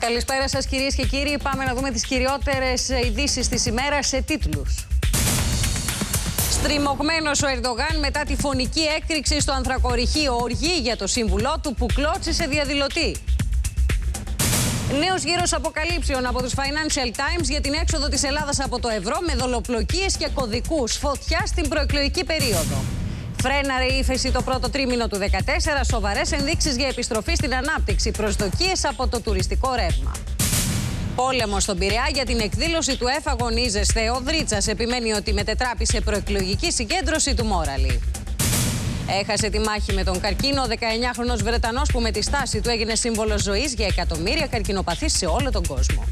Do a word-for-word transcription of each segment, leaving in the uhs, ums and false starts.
Καλησπέρα σας κυρίες και κύριοι. Πάμε να δούμε τις κυριότερες ειδήσεις της ημέρας σε τίτλους. Στριμωγμένος ο Ερντογάν μετά τη φωνική έκρηξη στο ανθρακοριχείο, οργή για το σύμβουλό του που κλώτσισε διαδηλωτή. Νέος γύρος αποκαλύψεων από τους Financial Times για την έξοδο της Ελλάδας από το ευρώ με δολοπλοκίες και κωδικούς. Φωτιά στην προεκλογική περίοδο. Φρέναρε η ύφεση το πρώτο τρίμηνο του δύο χιλιάδες δεκατέσσερα. Σοβαρές ενδείξεις για επιστροφή στην ανάπτυξη. Προσδοκίες από το τουριστικό ρεύμα. Πόλεμο στον Πειραιά για την εκδήλωση του ΕΦ αγωνίζεστε. Ο Δρίτσας επιμένει ότι μετετράπησε προεκλογική συγκέντρωση του Μόραλη. Έχασε τη μάχη με τον καρκίνο ο δεκαεννιάχρονος Βρετανός που με τη στάση του έγινε σύμβολο ζωής για εκατομμύρια καρκινοπαθείς σε όλο τον κόσμο.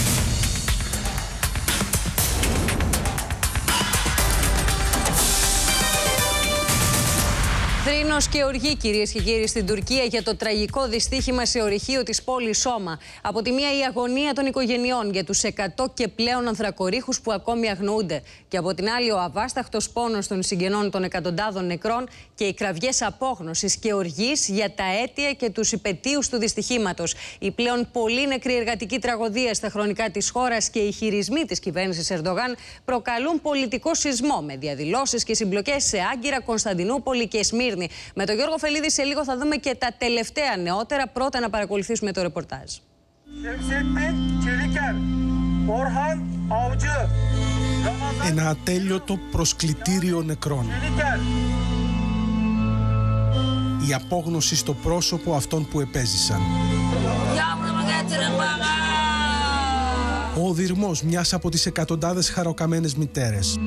Θρήνος και οργή, κυρίες και κύριοι, στην Τουρκία για το τραγικό δυστύχημα σε ορυχείο της πόλης Σώμα. Από τη μία η αγωνία των οικογενειών για τους εκατό και πλέον ανθρακορίχους που ακόμη αγνοούνται. Και από την άλλη ο αβάσταχτος πόνος των συγγενών των εκατοντάδων νεκρών και οι κραυγές απόγνωσης και οργής για τα αίτια και τους υπετίους του δυστυχήματος. Η πλέον πολύ νεκρή εργατική τραγωδία στα χρονικά της χώρας και οι χειρισμοί της κυβέρνησης Ερντογάν προκαλούν πολιτικό σεισμό με διαδηλώσεις και συμπλοκές σε Άγκυρα, Κωνσταντινούπολη και Σμύρνη. Με τον Γιώργο Φελίδη σε λίγο θα δούμε και τα τελευταία νεότερα. Πρώτα να παρακολουθήσουμε το ρεπορτάζ. Ένα ατέλειωτο προσκλητήριο νεκρών. Η απόγνωση στο πρόσωπο αυτών που επέζησαν. Ο οδυρμός μιας από τις εκατοντάδες χαροκαμένες μητέρες.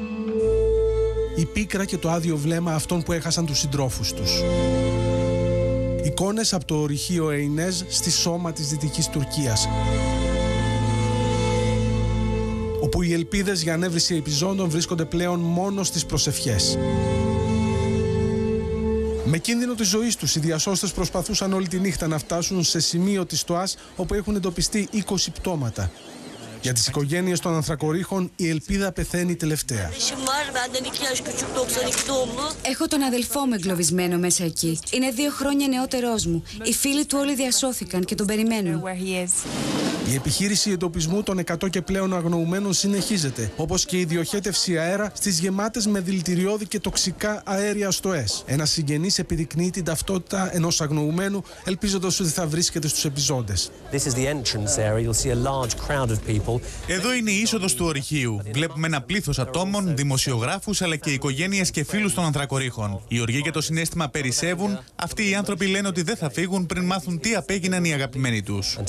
Η πίκρα και το άδειο βλέμμα αυτών που έχασαν τους συντρόφους τους. Εικόνες από το ορυχείο Εϊνέζ στη Σώμα της Δυτικής Τουρκίας, όπου οι ελπίδες για ανέβρεση επιζώντων βρίσκονται πλέον μόνο στις προσευχές. Με κίνδυνο της ζωής τους, οι διασώστες προσπαθούσαν όλη τη νύχτα να φτάσουν σε σημείο της ΤΟΑΣ, όπου έχουν εντοπιστεί είκοσι πτώματα. Για τις οικογένειες των ανθρακορίχων η ελπίδα πεθαίνει τελευταία. Έχω τον αδελφό μου εγκλωβισμένο μέσα εκεί. Είναι δύο χρόνια νεότερός μου. Οι φίλοι του όλοι διασώθηκαν και τον περιμένουν. Η επιχείρηση εντοπισμού των εκατό και πλέον αγνοουμένων συνεχίζεται, όπως και η διοχέτευση αέρα στις γεμάτες με δηλητηριώδη και τοξικά αέρια στοές. Ένας συγγενής επιδεικνύει την ταυτότητα ενός αγνοουμένου, ελπίζοντας ότι θα βρίσκεται στους επιζώντες. Εδώ είναι η είσοδος του ορυχείου. Βλέπουμε ένα πλήθος ατόμων, δημοσιογράφους αλλά και οικογένειες και φίλους των ανθρακορίχων. Οι οργοί και το συναίσθημα περισσεύουν. Αυτοί οι άνθρωποι λένε ότι δεν θα φύγουν πριν μάθουν τι απέγιναν οι αγαπημένοι τους.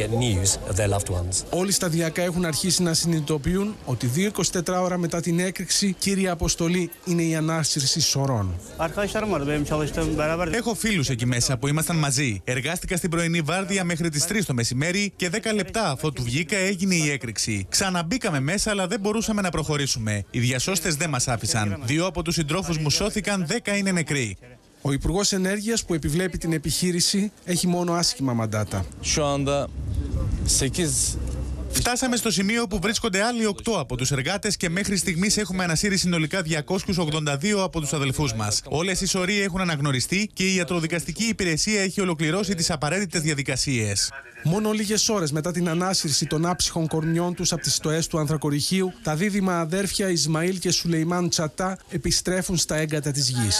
Όλοι σταδιακά έχουν αρχίσει να συνειδητοποιούν ότι δύο εικοσιτέσσερις ώρα μετά την έκρηξη, κύρια αποστολή είναι η ανάσυρση σωρών. Έχω φίλους εκεί μέσα που ήμασταν μαζί. Εργάστηκα στην πρωινή βάρδια μέχρι τις τρεις το μεσημέρι και δέκα λεπτά αφότου βγήκα έγινε η έκρηξη. Ξαναμπήκαμε μέσα, αλλά δεν μπορούσαμε να προχωρήσουμε. Οι διασώστες δεν μας άφησαν. Δύο από τους συντρόφους μου σώθηκαν, δέκα είναι νεκροί. Ο Υπουργός Ενέργειας που επιβλέπει την επιχείρηση έχει μόνο άσχημα μαντάτα. Φτάσαμε στο σημείο που βρίσκονται άλλοι οκτώ από τους εργάτες και μέχρι στιγμής έχουμε ανασύρει συνολικά διακόσιους ογδόντα δύο από τους αδελφούς μας. Όλες οι σωροί έχουν αναγνωριστεί και η ιατροδικαστική υπηρεσία έχει ολοκληρώσει τις απαραίτητες διαδικασίες. Μόνο λίγες ώρες μετά την ανάσυρση των άψυχων κορμιών τους από τις στοές του ανθρακοριχείου, τα δίδυμα αδέρφια Ισμαήλ και Σουλεϊμάν Τσατά επιστρέφουν στα έγκατα της γης.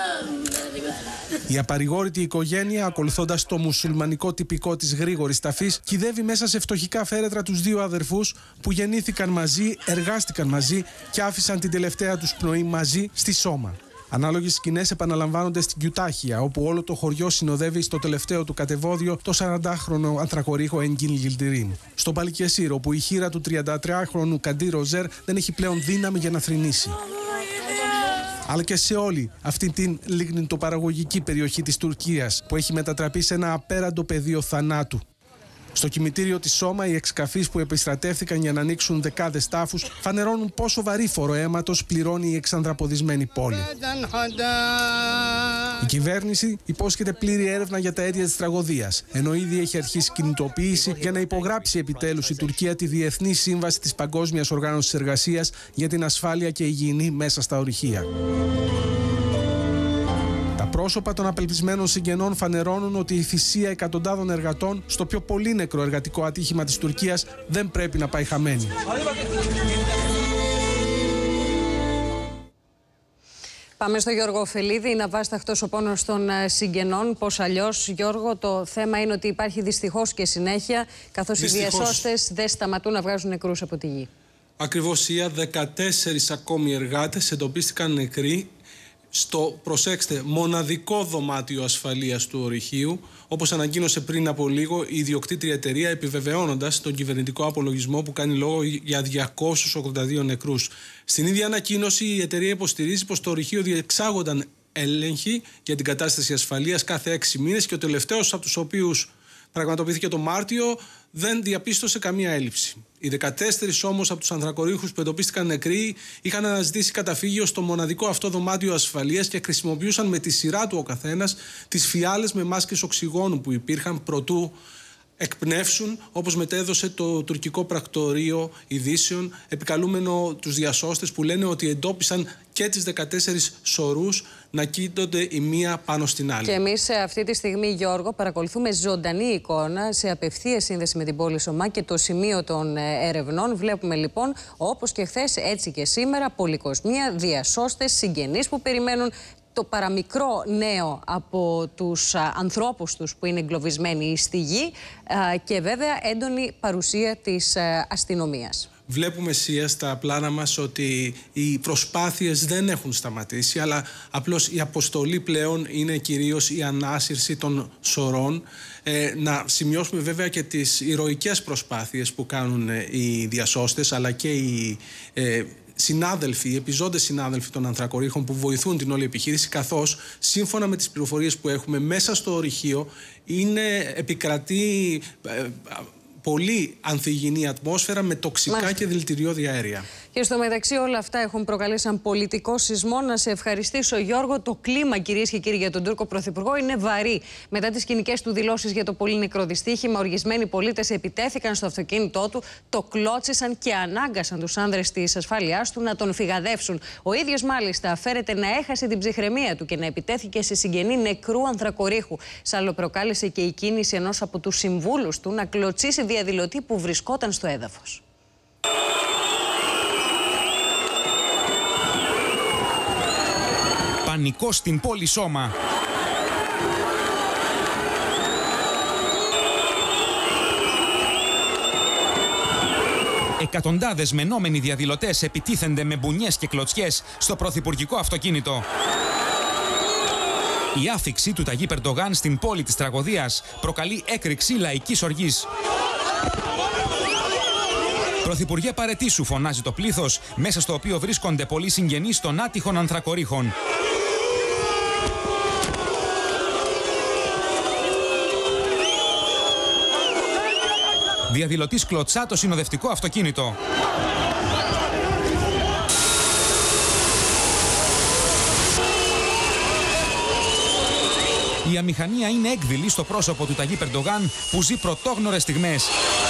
Η απαρηγόρητη οικογένεια, ακολουθώντας το μουσουλμανικό τυπικό της γρήγορης ταφής, κυδεύει μέσα σε φτωχικά φέρετρα τους δύο αδερφούς που γεννήθηκαν μαζί, εργάστηκαν μαζί και άφησαν την τελευταία τους πνοή μαζί στη Σώμα. Ανάλογες σκηνές επαναλαμβάνονται στην Κιουτάχια, όπου όλο το χωριό συνοδεύει στο τελευταίο του κατεβόδιο το σαραντάχρονο ανθρακορίχο Εγγίν Γιλτιρίμ. Στο Παλικεσίρο, όπου η χείρα του τριαντατριάχρονου Καντί Ροζέρ δεν έχει πλέον δύναμη για να θρηνήσει. Αλλά και σε όλη αυτή την λιγνητοπαραγωγική περιοχή της Τουρκίας που έχει μετατραπεί σε ένα απέραντο πεδίο θανάτου. Στο κημητήριο της Σώμα, οι εξκαφείς που επιστρατεύθηκαν για να ανοίξουν δεκάδες τάφους φανερώνουν πόσο βαρύφορο αίματος πληρώνει η εξανδραποδισμένη πόλη. Η κυβέρνηση υπόσχεται πλήρη έρευνα για τα αίτια της τραγωδίας, ενώ ήδη έχει αρχίσει κινητοποίηση για να υπογράψει επιτέλους η Τουρκία τη Διεθνή Σύμβαση της Παγκόσμιας Οργάνωσης Εργασίας για την ασφάλεια και υγιεινή μέσα στα ορυχεία. πρόσωπα των απελπισμένων συγγενών φανερώνουν ότι η θυσία εκατοντάδων εργατών στο πιο πολύ νεκρό εργατικό ατύχημα της Τουρκίας δεν πρέπει να πάει χαμένη. Πάμε στο Γιώργο Φελίδη. Είναι αβάσταχτος ο πόνος των συγγενών. Πώς αλλιώς, Γιώργο, το θέμα είναι ότι υπάρχει δυστυχώς και συνέχεια, καθώς δυστυχώς οι διασώστες δεν σταματούν να βγάζουν νεκρούς από τη γη. Ακριβώς, Ία, δεκατέσσερις ακόμη εργάτες εντοπίστηκαν νεκροί στο, προσέξτε, μοναδικό δωμάτιο ασφαλείας του ορυχείου, όπως ανακοίνωσε πριν από λίγο η ιδιοκτήτρια εταιρεία, επιβεβαιώνοντας τον κυβερνητικό απολογισμό που κάνει λόγο για διακόσιους ογδόντα δύο νεκρούς. Στην ίδια ανακοίνωση η εταιρεία υποστηρίζει πως στο ορυχείο διεξάγονταν έλεγχοι για την κατάσταση ασφαλείας κάθε έξι μήνες και ο τελευταίος από τους οποίους πραγματοποιήθηκε το Μάρτιο δεν διαπίστωσε καμία έλλειψη. Οι δεκατέσσερις όμως από τους ανθρακορίχους που εντοπίστηκαν νεκροί είχαν αναζητήσει καταφύγιο στο μοναδικό αυτό δωμάτιο ασφαλείας και χρησιμοποιούσαν με τη σειρά του ο καθένας τις φιάλες με μάσκες οξυγόνου που υπήρχαν προτού εκπνεύσουν, όπως μετέδωσε το τουρκικό πρακτορείο ειδήσεων, επικαλούμενο τους διασώστες που λένε ότι εντόπισαν και τις δεκατέσσερις σωρούς να κοίτονται η μία πάνω στην άλλη. Και εμείς αυτή τη στιγμή, Γιώργο, παρακολουθούμε ζωντανή εικόνα σε απευθείας σύνδεση με την πόλη Σωμά και το σημείο των ερευνών. Βλέπουμε λοιπόν, όπως και χθες, έτσι και σήμερα, πολυκοσμία, διασώστες, συγγενείς που περιμένουν το παραμικρό νέο από τους α, ανθρώπους τους που είναι εγκλωβισμένοι στη γη α, και βέβαια έντονη παρουσία της α, αστυνομίας. Βλέπουμε, Σία, στα πλάνα μας ότι οι προσπάθειες δεν έχουν σταματήσει, αλλά απλώς η αποστολή πλέον είναι κυρίως η ανάσυρση των σωρών. Ε, να σημειώσουμε βέβαια και τις ηρωικές προσπάθειες που κάνουν ε, οι διασώστες, αλλά και οι ε, συνάδελφοι, οι επιζώντες συνάδελφοι των ανθρακορίχων που βοηθούν την όλη επιχείρηση, καθώς σύμφωνα με τις πληροφορίες που έχουμε μέσα στο ορυχείο είναι επικρατεί ε, πολύ ανθυγιεινή ατμόσφαιρα με τοξικά Μάλιστα. και δηλητηριώδη αέρια. Και στο μεταξύ όλα αυτά έχουν προκαλέσει έναν πολιτικό σεισμό. Να σε ευχαριστήσω, Γιώργο. Το κλίμα, κυρίες και κύριοι, για τον Τούρκο Πρωθυπουργό είναι βαρύ. Μετά τις κοινικές του δηλώσεις για το πολύ νεκρό δυστύχημα, ορισμένοι πολίτες επιτέθηκαν στο αυτοκίνητό του, το κλώτσισαν και ανάγκασαν τους άνδρες της ασφάλειάς του να τον φυγαδεύσουν. Ο ίδιος μάλιστα φέρεται να έχασε την ψυχραιμία του και να επιτέθηκε σε συγγενή νεκρού ανθρακορίχου. Σ' προκάλεσε και η κίνηση ενός από τους συμβούλους του να κλωτσίσει διαδηλωτή που βρισκόταν στο έδαφος. Πανικό στην πόλη Σώμα. Εκατοντάδες μενόμενοι διαδηλωτές επιτίθενται με μπουνιές και κλωτσιές στο πρωθυπουργικό αυτοκίνητο. Η άφιξη του Ταγί Ερντογάν στην πόλη της τραγωδίας προκαλεί έκρηξη λαϊκής οργής. Πρωθυπουργέ, παρετήσου, φωνάζει το πλήθος, μέσα στο οποίο βρίσκονται πολλοί συγγενείς των άτυχων ανθρακορίχων. Διαδηλωτής κλωτσά το συνοδευτικό αυτοκίνητο. Η αμηχανία είναι έκδηλη στο πρόσωπο του Ταγί Ερντογάν που ζει πρωτόγνωρες στιγμές.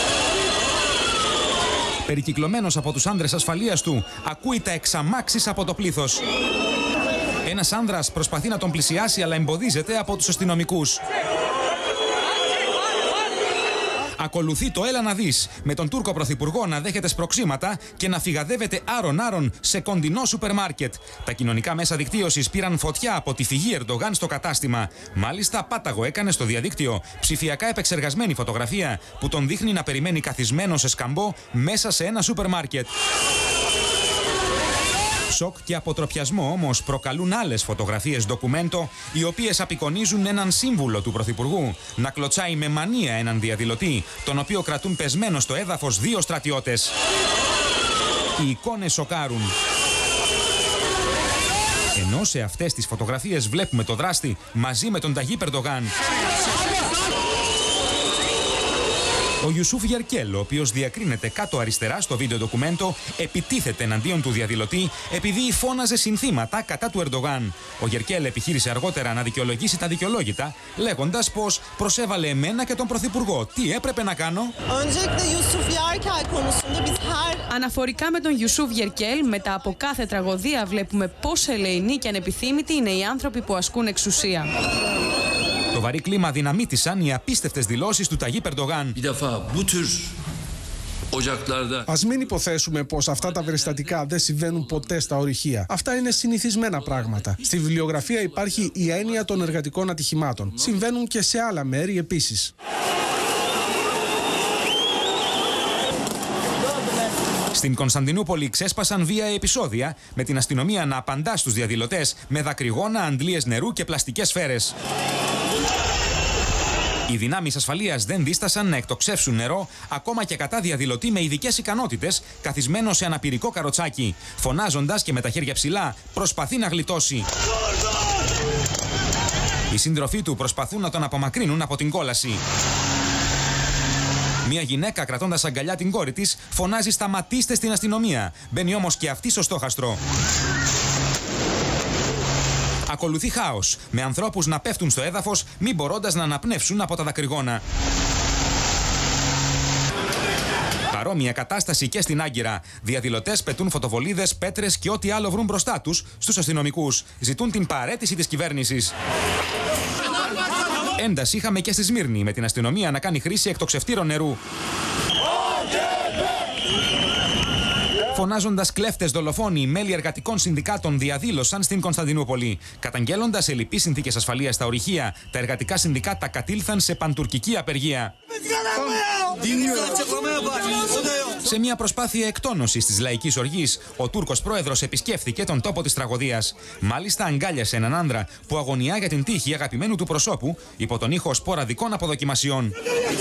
Περικυκλωμένος από τους άνδρες ασφαλείας του, ακούει τα εξαμάξεις από το πλήθος. Ένας άνδρας προσπαθεί να τον πλησιάσει, αλλά εμποδίζεται από τους αστυνομικούς. Ακολουθεί το «Έλα να δεις», με τον Τούρκο Πρωθυπουργό να δέχεται σπροξήματα και να φυγαδεύεται άρον-άρον σε κοντινό σούπερ μάρκετ. Τα κοινωνικά μέσα δικτύωσης πήραν φωτιά από τη φυγή Ερντογάν στο κατάστημα. Μάλιστα, πάταγο έκανε στο διαδίκτυο ψηφιακά επεξεργασμένη φωτογραφία που τον δείχνει να περιμένει καθισμένο σε σκαμπό μέσα σε ένα σούπερ μάρκετ. Σοκ και αποτροπιασμό όμως προκαλούν άλλες φωτογραφίες ντοκουμέντο, οι οποίες απεικονίζουν έναν σύμβουλο του Πρωθυπουργού να κλωτσάει με μανία έναν διαδηλωτή, τον οποίο κρατούν πεσμένο στο έδαφος δύο στρατιώτες. Οι εικόνες σοκάρουν. Ενώ σε αυτές τις φωτογραφίες βλέπουμε το δράστη μαζί με τον Ταγί Ερντογάν. Ο Ιουσούφ Γερκέλ, ο οποίος διακρίνεται κάτω αριστερά στο βίντεο ντοκουμέντο, επιτίθεται εναντίον του διαδηλωτή επειδή φώναζε συνθήματα κατά του Ερντογάν. Ο Γερκέλ επιχείρησε αργότερα να δικαιολογήσει τα δικαιολόγητα, λέγοντας πως προσέβαλε εμένα και τον Πρωθυπουργό. Τι έπρεπε να κάνω? Αναφορικά με τον Ιουσούφ Γερκέλ, μετά από κάθε τραγωδία βλέπουμε πόσο ελεηνοί και ανεπιθύμητοι είναι οι άνθρωποι που ασκούν εξουσία. Το βαρύ κλίμα δυναμίτησαν οι απίστευτες δηλώσεις του Ταγίπ Ερντογάν. Ας μην υποθέσουμε πως αυτά τα περιστατικά δεν συμβαίνουν ποτέ στα ορυχεία. Αυτά είναι συνηθισμένα πράγματα. Στη βιβλιογραφία υπάρχει η έννοια των εργατικών ατυχημάτων. Συμβαίνουν και σε άλλα μέρη επίσης. Στην Κωνσταντινούπολη ξέσπασαν βία επεισόδια, με την αστυνομία να απαντά στους διαδηλωτές με δακρυγόνα, αντλίες νερού και πλαστικές σφαίρες. Οι δυνάμεις ασφαλείας δεν δίστασαν να εκτοξεύσουν νερό, ακόμα και κατά διαδηλωτή με ειδικές ικανότητες, καθισμένο σε αναπηρικό καροτσάκι. Φωνάζοντας και με τα χέρια ψηλά, προσπαθεί να γλιτώσει. Οι σύντροφοί του προσπαθούν να τον απομακρύνουν από την κόλαση. Μια γυναίκα, κρατώντας αγκαλιά την κόρη της, φωνάζει «Σταματήστε» στην αστυνομία. Μπαίνει όμως και αυτή στο στόχαστρο. Ακολουθεί χάος, με ανθρώπους να πέφτουν στο έδαφος, μη μπορώντας να αναπνεύσουν από τα δακρυγόνα. Παρόμοια κατάσταση και στην Άγκυρα. Διαδηλωτές πετούν φωτοβολίδες, πέτρες και ό,τι άλλο βρουν μπροστά τους στους αστυνομικούς. Ζητούν την παραίτηση της κυβέρνησης. Ένταση είχαμε και στη Σμύρνη, με την αστυνομία να κάνει χρήση εκτοξευτήρων νερού. Φωνάζοντας κλέφτες, δολοφόνοι, μέλη εργατικών συνδικάτων διαδήλωσαν στην Κωνσταντινούπολη. Καταγγέλλοντας ελλειπείς συνθήκες ασφαλείας στα ορυχεία, τα εργατικά συνδικάτα κατήλθαν σε παντουρκική απεργία. Σε μια προσπάθεια εκτόνωσης της λαϊκής οργής, ο Τούρκος πρόεδρος επισκέφθηκε τον τόπο της τραγωδίας. Μάλιστα, αγκάλιασε έναν άνδρα που αγωνιά για την τύχη αγαπημένου του προσώπου υπό τον ήχο σποραδικών αποδοκιμασιών.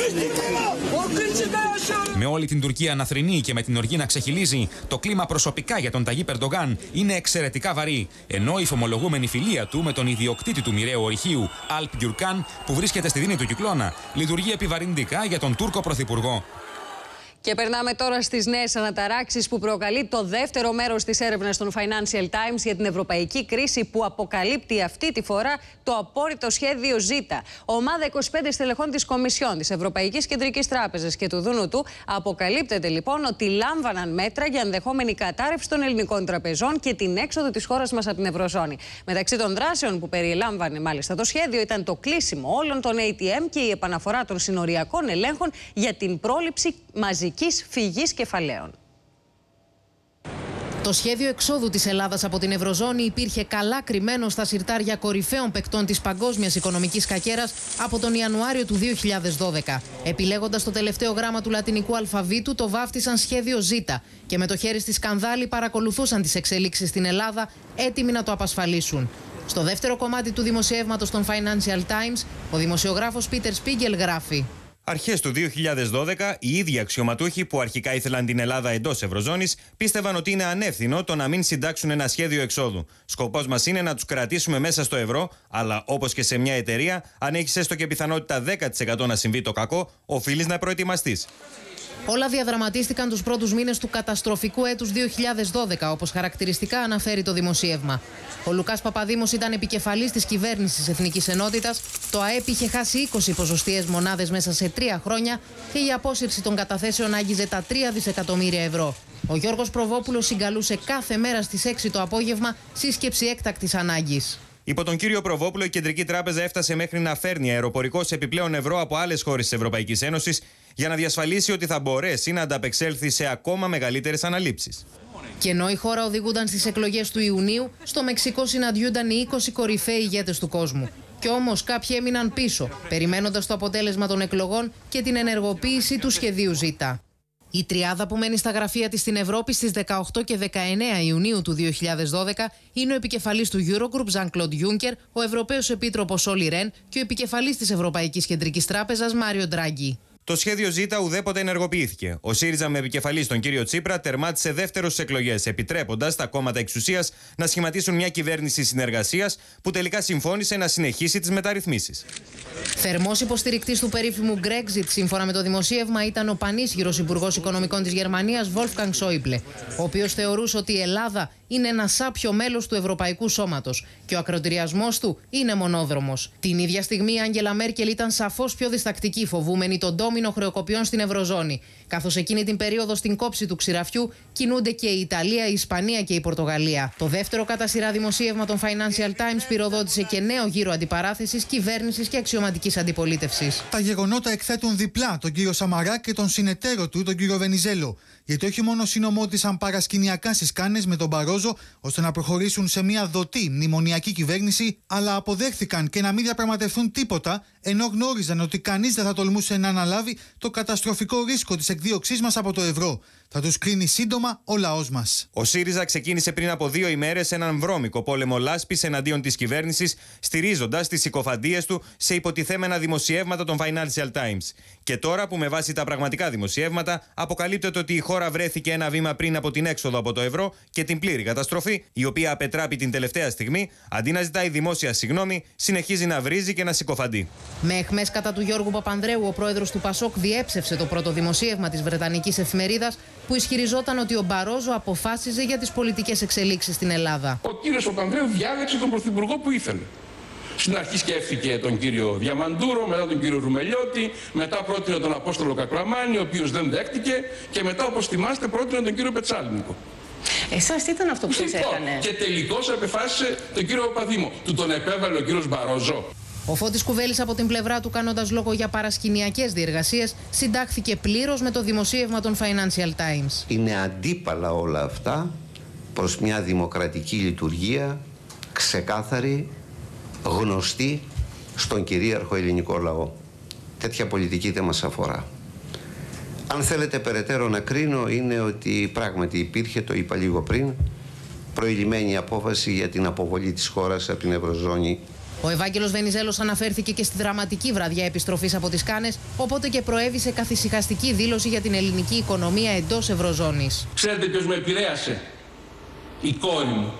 Με όλη την Τουρκία να θρηνεί και με την οργή να ξεχυλίζει, το κλίμα προσωπικά για τον Ταγίπ Ερντογάν είναι εξαιρετικά βαρύ. Ενώ η φομολογούμενη φιλία του με τον ιδιοκτήτη του μοιραίου ορυχείου, Αλπ Γκιουρκάν, που βρίσκεται στη δίνη του Κυκλώνα, λειτουργεί επιβαρυντικά για τον Τούρκο Πρωθυπουργό. Και περνάμε τώρα στις νέες αναταράξεις που προκαλεί το δεύτερο μέρος της έρευνας των Financial Times για την ευρωπαϊκή κρίση, που αποκαλύπτει αυτή τη φορά το απόρριτο σχέδιο Z. Ομάδα είκοσι πέντε στελεχών της Κομισιόν, της Ευρωπαϊκής Κεντρικής Τράπεζας και του Δούνου του αποκαλύπτεται λοιπόν ότι λάμβαναν μέτρα για ενδεχόμενη κατάρρευση των ελληνικών τραπεζών και την έξοδο της χώρας μας από την Ευρωζώνη. Μεταξύ των δράσεων που περιλάμβανε μάλιστα το σχέδιο ήταν το κλείσιμο όλων των έι τι εμ και η επαναφορά των συνοριακών ελέγχων για την πρόληψη μαζικής φυγής κεφαλαίων. Το σχέδιο εξόδου της Ελλάδας από την Ευρωζώνη υπήρχε καλά κρυμμένο στα συρτάρια κορυφαίων παικτών της παγκόσμιας οικονομικής κακέρας από τον Ιανουάριο του δύο χιλιάδες δώδεκα. Επιλέγοντας το τελευταίο γράμμα του λατινικού αλφαβήτου, το βάφτισαν σχέδιο Z και με το χέρι στη σκανδάλη παρακολουθούσαν τις εξελίξεις στην Ελλάδα, έτοιμοι να το απασφαλίσουν. Στο δεύτερο κομμάτι του δημοσιεύματος των Financial Times, ο δημοσιογράφος Πίτερ Σπίγκελ γράφει: Αρχές του δύο χιλιάδες δώδεκα, οι ίδιοι αξιωματούχοι που αρχικά ήθελαν την Ελλάδα εντός Ευρωζώνης πίστευαν ότι είναι ανεύθυνο το να μην συντάξουν ένα σχέδιο εξόδου. Σκοπός μας είναι να τους κρατήσουμε μέσα στο ευρώ, αλλά όπως και σε μια εταιρεία, αν έχεις έστω και πιθανότητα δέκα τοις εκατό να συμβεί το κακό, οφείλεις να προετοιμαστείς. Όλα διαδραματίστηκαν τους πρώτους μήνες του καταστροφικού έτους δύο χιλιάδες δώδεκα, όπως χαρακτηριστικά αναφέρει το δημοσίευμα. Ο Λουκάς Παπαδήμος ήταν επικεφαλής της κυβέρνησης Εθνικής Ενότητας, το ΑΕΠ είχε χάσει είκοσι ποσοστιαίες μονάδες μέσα σε τρία χρόνια και η απόσυρση των καταθέσεων άγγιζε τα τρία δισεκατομμύρια ευρώ. Ο Γιώργος Προβόπουλος συγκαλούσε κάθε μέρα στις έξι το απόγευμα σύσκεψη έκτακτης ανάγκης. Υπό τον κύριο Προβόπουλο, η Κεντρική Τράπεζα έφτασε μέχρι να φέρνει αεροπορικό σε επιπλέον ευρώ από άλλες χώρες της Ευρωπαϊκής Ένωσης για να διασφαλίσει ότι θα μπορέσει να ανταπεξέλθει σε ακόμα μεγαλύτερες αναλήψεις. Και ενώ η χώρα οδηγούνταν στις εκλογές του Ιουνίου, στο Μεξικό συναντιούνταν οι είκοσι κορυφαίοι ηγέτες του κόσμου. Κι όμως κάποιοι έμειναν πίσω, περιμένοντας το αποτέλεσμα των εκλογών και την ενεργοποίηση του σχεδίου Z. Η τριάδα που μένει στα γραφεία της στην Ευρώπη στις δεκαοκτώ και δεκαεννέα Ιουνίου του δύο χιλιάδες δώδεκα είναι ο επικεφαλής του Eurogroup Jean-Claude Juncker, ο Ευρωπαίος Επίτροπος Olli Rehn και ο επικεφαλής της Ευρωπαϊκής Κεντρικής Τράπεζας Mario Draghi. Το σχέδιο Z ουδέποτε ενεργοποιήθηκε. Ο ΣΥΡΙΖΑ με επικεφαλής τον κύριο Τσίπρα τερμάτισε δεύτερο στις εκλογές, επιτρέποντας τα κόμματα εξουσίας να σχηματίσουν μια κυβέρνηση συνεργασίας που τελικά συμφώνησε να συνεχίσει τις μεταρρυθμίσεις. Θερμός υποστηρικτής του περίφημου Brexit, σύμφωνα με το δημοσίευμα, ήταν ο πανίσχυρος υπουργός οικονομικών της Γερμανίας, Wolfgang Schäuble, ο οποίος θεωρούσε ότι η Ελλάδα είναι ένα σάπιο μέλος του Ευρωπαϊκού Σώματος και ο ακροτηριασμός του είναι μονόδρομος. Την ίδια στιγμή η Άγγελα Μέρκελ ήταν σαφώς πιο διστακτική, φοβούμενη τον ντόμινο χρεοκοπιών στην Ευρωζώνη. Καθώς εκείνη την περίοδο στην κόψη του ξηραφιού κινούνται και η Ιταλία, η Ισπανία και η Πορτογαλία. Το δεύτερο κατά σειρά δημοσίευμα των Financial Times πυροδότησε και νέο γύρο αντιπαράθεσης, κυβέρνησης και αξιωματικής αντιπολίτευσης. Τα γεγονότα εκθέτουν διπλά τον κύριο Σαμαρά και τον συνεταίρο του, τον κύριο Βενιζέλο. Γιατί όχι μόνο συνομότησαν παρασκηνιακά στις κάνες με τον Μπαρόζο ώστε να προχωρήσουν σε μια δοτή μνημονιακή κυβέρνηση, αλλά αποδέχθηκαν και να μην διαπραγματευτούν τίποτα, ενώ γνώριζαν ότι κανείς δεν θα τολμούσε να αναλάβει το καταστροφικό ρίσκο της εκδίωξής μας από το ευρώ. Θα τους κρίνει σύντομα ο λαός μας. Ο ΣΥΡΙΖΑ ξεκίνησε πριν από δύο ημέρες έναν βρώμικο πόλεμο λάσπης εναντίον της κυβέρνησης, στηρίζοντας τις συκοφαντίες του σε υποτιθέμενα δημοσιεύματα των Financial Times. Και τώρα που με βάση τα πραγματικά δημοσιεύματα αποκαλύπτεται ότι η χώρα βρέθηκε ένα βήμα πριν από την έξοδο από το ευρώ και την πλήρη καταστροφή, η οποία απετράπει την τελευταία στιγμή, αντί να ζητάει δημόσια συγγνώμη, συνεχίζει να βρίζει και να συκοφαντεί. Με αιχμές κατά του Γιώργου Παπανδρέου, ο πρόεδρος του Πασόκ διέψευσε το πρώτο δημοσίευμα της βρετανικής εφημερίδας που ισχυριζόταν ότι ο Μπαρόζο αποφάσιζε για τις πολιτικές εξελίξεις στην Ελλάδα. Ο κύριος Παπανδρέου διάλεξε τον πρωθυπουργό που ήθελε. Στην αρχή σκέφτηκε τον κύριο Διαμαντούρο, μετά τον κύριο Ρουμελιώτη, μετά πρότεινε τον Απόστολο Κακλαμάνη, ο οποίος δεν δέχτηκε, και μετά, όπως θυμάστε, πρότεινε τον κύριο Πετσάλινικο. Εσάς τι ήταν αυτό που σας έκανε? Και τελικώς απεφάσισε τον κύριο Παπαδήμο. Του τον επέβαλε ο κύριος Μπαρόζο. Ο Φώτης Κουβέλης από την πλευρά του, κάνοντας λόγο για παρασκηνιακές διεργασίες, συντάχθηκε πλήρως με το δημοσίευμα των Financial Times. Είναι αντίπαλα όλα αυτά προς μια δημοκρατική λειτουργία, ξεκάθαρη, γνωστή στον κυρίαρχο ελληνικό λαό. Τέτοια πολιτική δεν μας αφορά. Αν θέλετε περαιτέρω να κρίνω, είναι ότι πράγματι υπήρχε, το είπα λίγο πριν, προηλημένη απόφαση για την αποβολή της χώρας από την Ευρωζώνη. Ο Ευάγγελος Βενιζέλος αναφέρθηκε και στη δραματική βραδιά επιστροφής από τις Κάνες, οπότε και προέβησε καθησυχαστική δήλωση για την ελληνική οικονομία εντός Ευρωζώνης. Ξέρετε ποιος με επηρέασε? Η κόρη μου.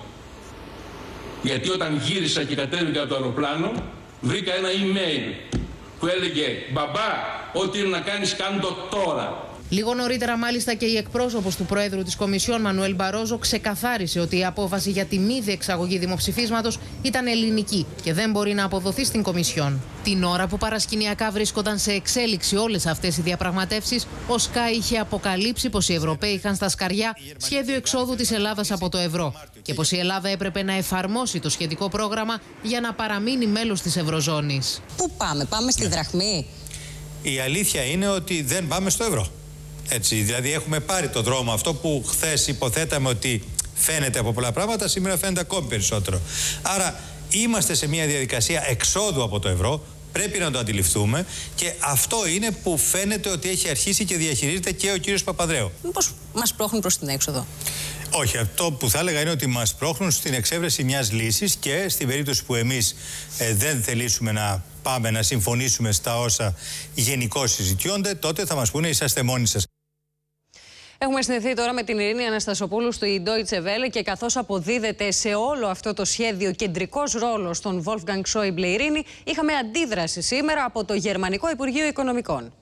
Γιατί όταν γύρισα και κατέβηκα από το αεροπλάνο, βρήκα ένα email που έλεγε «Μπαμπά, ό,τι είναι να κάνεις, κάνε το τώρα». Λίγο νωρίτερα, μάλιστα, και η εκπρόσωπος του Προέδρου της Κομισιόν, Μανουέλ Μπαρόζο, ξεκαθάρισε ότι η απόφαση για τη μη διεξαγωγή δημοψηφίσματος ήταν ελληνική και δεν μπορεί να αποδοθεί στην Κομισιόν. Την ώρα που παρασκηνιακά βρίσκονταν σε εξέλιξη όλες αυτές οι διαπραγματεύσεις, ο ΣΚΑΙ είχε αποκαλύψει πως οι Ευρωπαίοι είχαν στα σκαριά σχέδιο εξόδου της Ελλάδας από το ευρώ και πως η Ελλάδα έπρεπε να εφαρμόσει το σχετικό πρόγραμμα για να παραμείνει μέλος της Ευρωζώνης. Πού πάμε, πάμε στη δραχμή? Η αλήθεια είναι ότι δεν πάμε στο ευρώ. Έτσι, δηλαδή έχουμε πάρει το δρόμο αυτό που χθες υποθέταμε ότι φαίνεται από πολλά πράγματα, σήμερα φαίνεται ακόμη περισσότερο. Άρα είμαστε σε μια διαδικασία εξόδου από το ευρώ, πρέπει να το αντιληφθούμε και αυτό είναι που φαίνεται ότι έχει αρχίσει και διαχειρίζεται και ο κύριος Παπανδρέου. Μήπως μας πρόχνουν προς την έξοδο? Όχι, αυτό που θα έλεγα είναι ότι μας πρόχνουν στην εξέβρεση μιας λύσης και στην περίπτωση που εμείς ε, δεν θελήσουμε να πάμε να συμφωνήσουμε στα όσα γενικώς συζητιώνται, τότε θα μας πούνε είσαστε μόνοι σας. Έχουμε συνδεθεί τώρα με την Ειρήνη Αναστασοπούλου στο Deutsche Welle και καθώς αποδίδεται σε όλο αυτό το σχέδιο κεντρικός ρόλος στον Wolfgang Schäuble, Ειρήνη, είχαμε αντίδραση σήμερα από το Γερμανικό Υπουργείο Οικονομικών.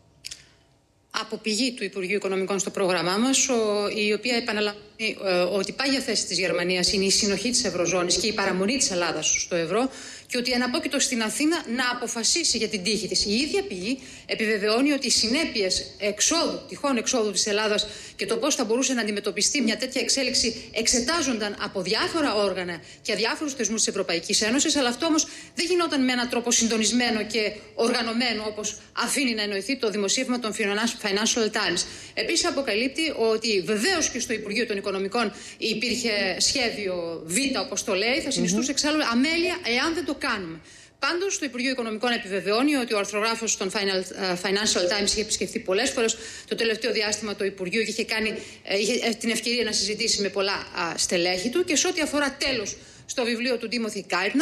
Από πηγή του Υπουργείου Οικονομικών στο πρόγραμμά μας, η οποία επαναλαμβάνει ότι πάγια θέση της Γερμανίας είναι η συνοχή της Ευρωζώνης και η παραμονή της Ελλάδας στο ευρώ και ότι εναπόκειτο στην Αθήνα να αποφασίσει για την τύχη της. Η ίδια πηγή επιβεβαιώνει ότι οι συνέπειες εξόδου, τυχόν εξόδου της Ελλάδας και το πώς θα μπορούσε να αντιμετωπιστεί μια τέτοια εξέλιξη εξετάζονταν από διάφορα όργανα και διάφορους θεσμούς της Ευρωπαϊκής Ένωσης, αλλά αυτό όμως δεν γινόταν με έναν τρόπο συντονισμένο και οργανωμένο όπως αφήνει να εννοηθεί το δημοσίευμα των Financial Times. Επίσης αποκαλύπτει ότι βεβαίως και στο Υπουργείο των Οικονομικών υπήρχε σχέδιο Β, όπως το λέει, θα συνιστούσε εξάλλου αμέλεια εάν δεν το κάνουμε. Πάντως, το Υπουργείο Οικονομικών επιβεβαιώνει ότι ο αρθρογράφος των Financial Times είχε επισκεφθεί πολλές φορές το τελευταίο διάστημα το Υπουργείο και είχε, κάνει, είχε την ευκαιρία να συζητήσει με πολλά στελέχη του. Και σε ό,τι αφορά τέλος στο βιβλίο του Timothy Geithner,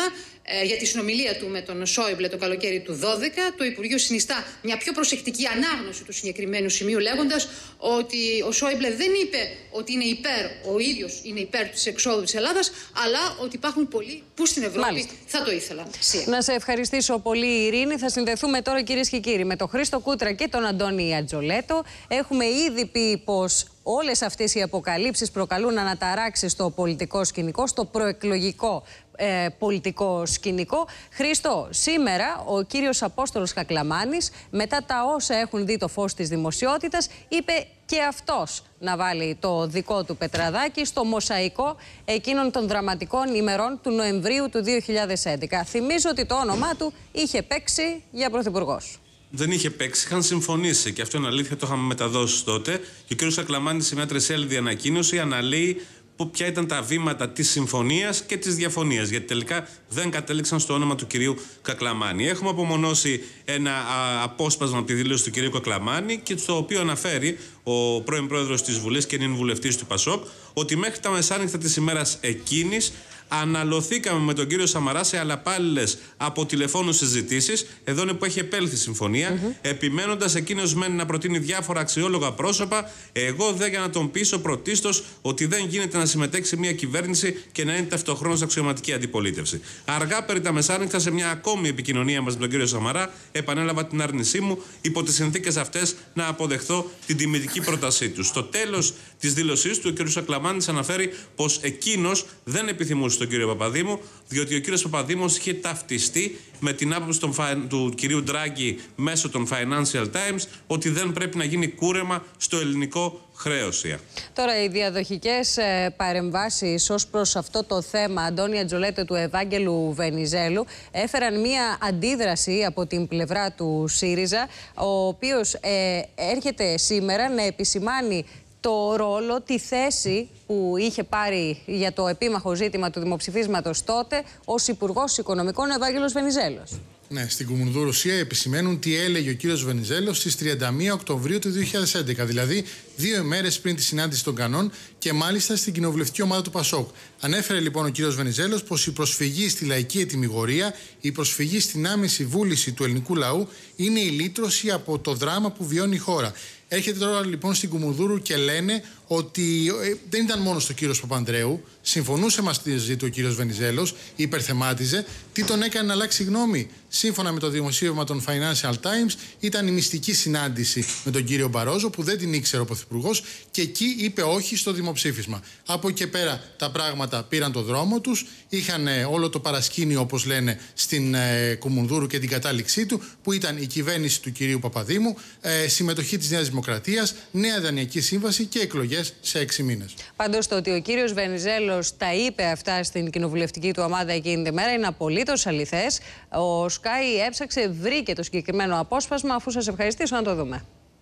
για τη συνομιλία του με τον Σόιμπλε το καλοκαίρι του δώδεκα. Το Υπουργείο συνιστά μια πιο προσεκτική ανάγνωση του συγκεκριμένου σημείου, λέγοντας ότι ο Σόιμπλε δεν είπε ότι είναι υπέρ, ο ίδιος είναι υπέρ της εξόδου της Ελλάδας, αλλά ότι υπάρχουν πολλοί που στην Ευρώπη Μάλιστα. θα το ήθελαν. Να σε ευχαριστήσω πολύ, Ειρήνη. Θα συνδεθούμε τώρα, κυρίες και κύριοι, με τον Χρήστο Κούτρα και τον Αντώνη Ατζολέτο. Έχουμε ήδη πει πως όλες αυτές οι αποκαλύψεις προκαλούν αναταράξεις στο πολιτικό σκηνικό, στο προεκλογικό ε, πολιτικό σκηνικό. Χρήστο, σήμερα ο κύριος Απόστολος Κακλαμάνης, μετά τα όσα έχουν δει το φως της δημοσιότητας, είπε και αυτός να βάλει το δικό του πετραδάκι στο μοσαϊκό εκείνων των δραματικών ημερών του Νοεμβρίου του δύο χιλιάδες έντεκα. Θυμίζω ότι το όνομά του είχε παίξει για πρωθυπουργός. Δεν είχε παίξει, είχαν συμφωνήσει και αυτό είναι αλήθεια, το είχαμε μεταδώσει τότε. Και ο κ. Κακλαμάνης σε μια τρισέλιδη ανακοίνωση αναλύει ποια ήταν τα βήματα της συμφωνίας και της διαφωνίας. Γιατί τελικά δεν κατέληξαν στο όνομα του κυρίου Κακλαμάνη. Έχουμε απομονώσει ένα α, απόσπασμα από τη δήλωση του κυρίου Κακλαμάνη και στο οποίο αναφέρει ο πρώην πρόεδρος της Βουλής και είναι βουλευτής του Πασόκ ότι μέχρι τα μεσάνυχτα της ημέρας εκείνης αναλωθήκαμε με τον κύριο Σαμαρά σε αλλαπάλληλες από τηλεφώνου συζητήσεις. Εδώ είναι που έχει επέλθει η συμφωνία. Mm-hmm. Επιμένοντας εκείνος μένει να προτείνει διάφορα αξιόλογα πρόσωπα. Εγώ δε για να τον πείσω πρωτίστως ότι δεν γίνεται να συμμετέχει σε μια κυβέρνηση και να είναι ταυτοχρόνως αξιωματική αντιπολίτευση. Αργά περί τα μεσάνυχτα, σε μια ακόμη επικοινωνία μας με τον κύριο Σαμαρά, επανέλαβα την άρνησή μου υπό τις συνθήκες αυτές να αποδεχθώ την τιμητική πρότασή του. Στο τέλος της δήλωσής του, ο κ. Κακλαμάνης αναφέρει πως εκείνος δεν επιθυμούσε τον κύριο Παπαδήμου, διότι ο κύριος Παπαδήμος είχε ταυτιστεί με την άποψη των, του κυρίου Ντράγκη μέσω των Financial Times ότι δεν πρέπει να γίνει κούρεμα στο ελληνικό χρέος. Τώρα, οι διαδοχικές ε, παρεμβάσεις ως προς αυτό το θέμα, Αντώνη Ατζολέτο, του Ευάγγελου Βενιζέλου, έφεραν μία αντίδραση από την πλευρά του ΣΥΡΙΖΑ, ο οποίος ε, έρχεται σήμερα να επισημάνει το ρόλο, τη θέση που είχε πάρει για το επίμαχο ζήτημα του δημοψηφίσματος τότε ως Υπουργός Οικονομικών Ευάγγελος Βενιζέλος. Ναι, στην Κουμουνδού Ρωσία επισημαίνουν τι έλεγε ο κύριος Βενιζέλος στις τριάντα μία Οκτωβρίου του δύο χιλιάδες έντεκα, δηλαδή δύο ημέρες πριν τη συνάντηση των Κανών και μάλιστα στην κοινοβουλευτική ομάδα του Πασόκ. Ανέφερε λοιπόν ο κύριος Βενιζέλος πως η προσφυγή στη λαϊκή ετυμηγορία, η προσφυγή στην άμεση βούληση του ελληνικού λαού είναι η λύτρωση από το δράμα που βιώνει η χώρα. Έρχεται τώρα λοιπόν στην Κουμουνδούρου και λένε ότι ε, δεν ήταν μόνο στο κύριο Παπανδρέου, συμφωνούσε μαζί του ο κύριος Βενιζέλος, υπερθεμάτιζε. Τι τον έκανε να αλλάξει γνώμη? Σύμφωνα με το δημοσίευμα των Financial Times, ήταν η μυστική συνάντηση με τον κύριο Μπαρόζο που δεν την ήξερε ο Πρωθυπουργός και εκεί είπε όχι στο δημοψήφισμα. Από εκεί και πέρα τα πράγματα πήραν το δρόμο τους, είχαν ε, όλο το παρασκήνιο, όπως λένε, στην ε, Κουμουνδούρου και την κατάληξή του, που ήταν η κυβέρνηση του κυρίου Παπαδήμου, ε, συμμετοχή της Νέας Δημοκρατίας, νέα δανειακή σύμβαση και εκλογές σε έξι μήνες. Πάντως, το ότι ο κύριος Βενιζέλος τα είπε αυτά στην κοινοβουλευτική του ομάδα εκείνη τη μέρα είναι απολύτως αληθές. Ο Sky έψαξε, βρήκε το συγκεκριμένο απόσπασμα, αφού σας ευχαριστήσω να το δούμε.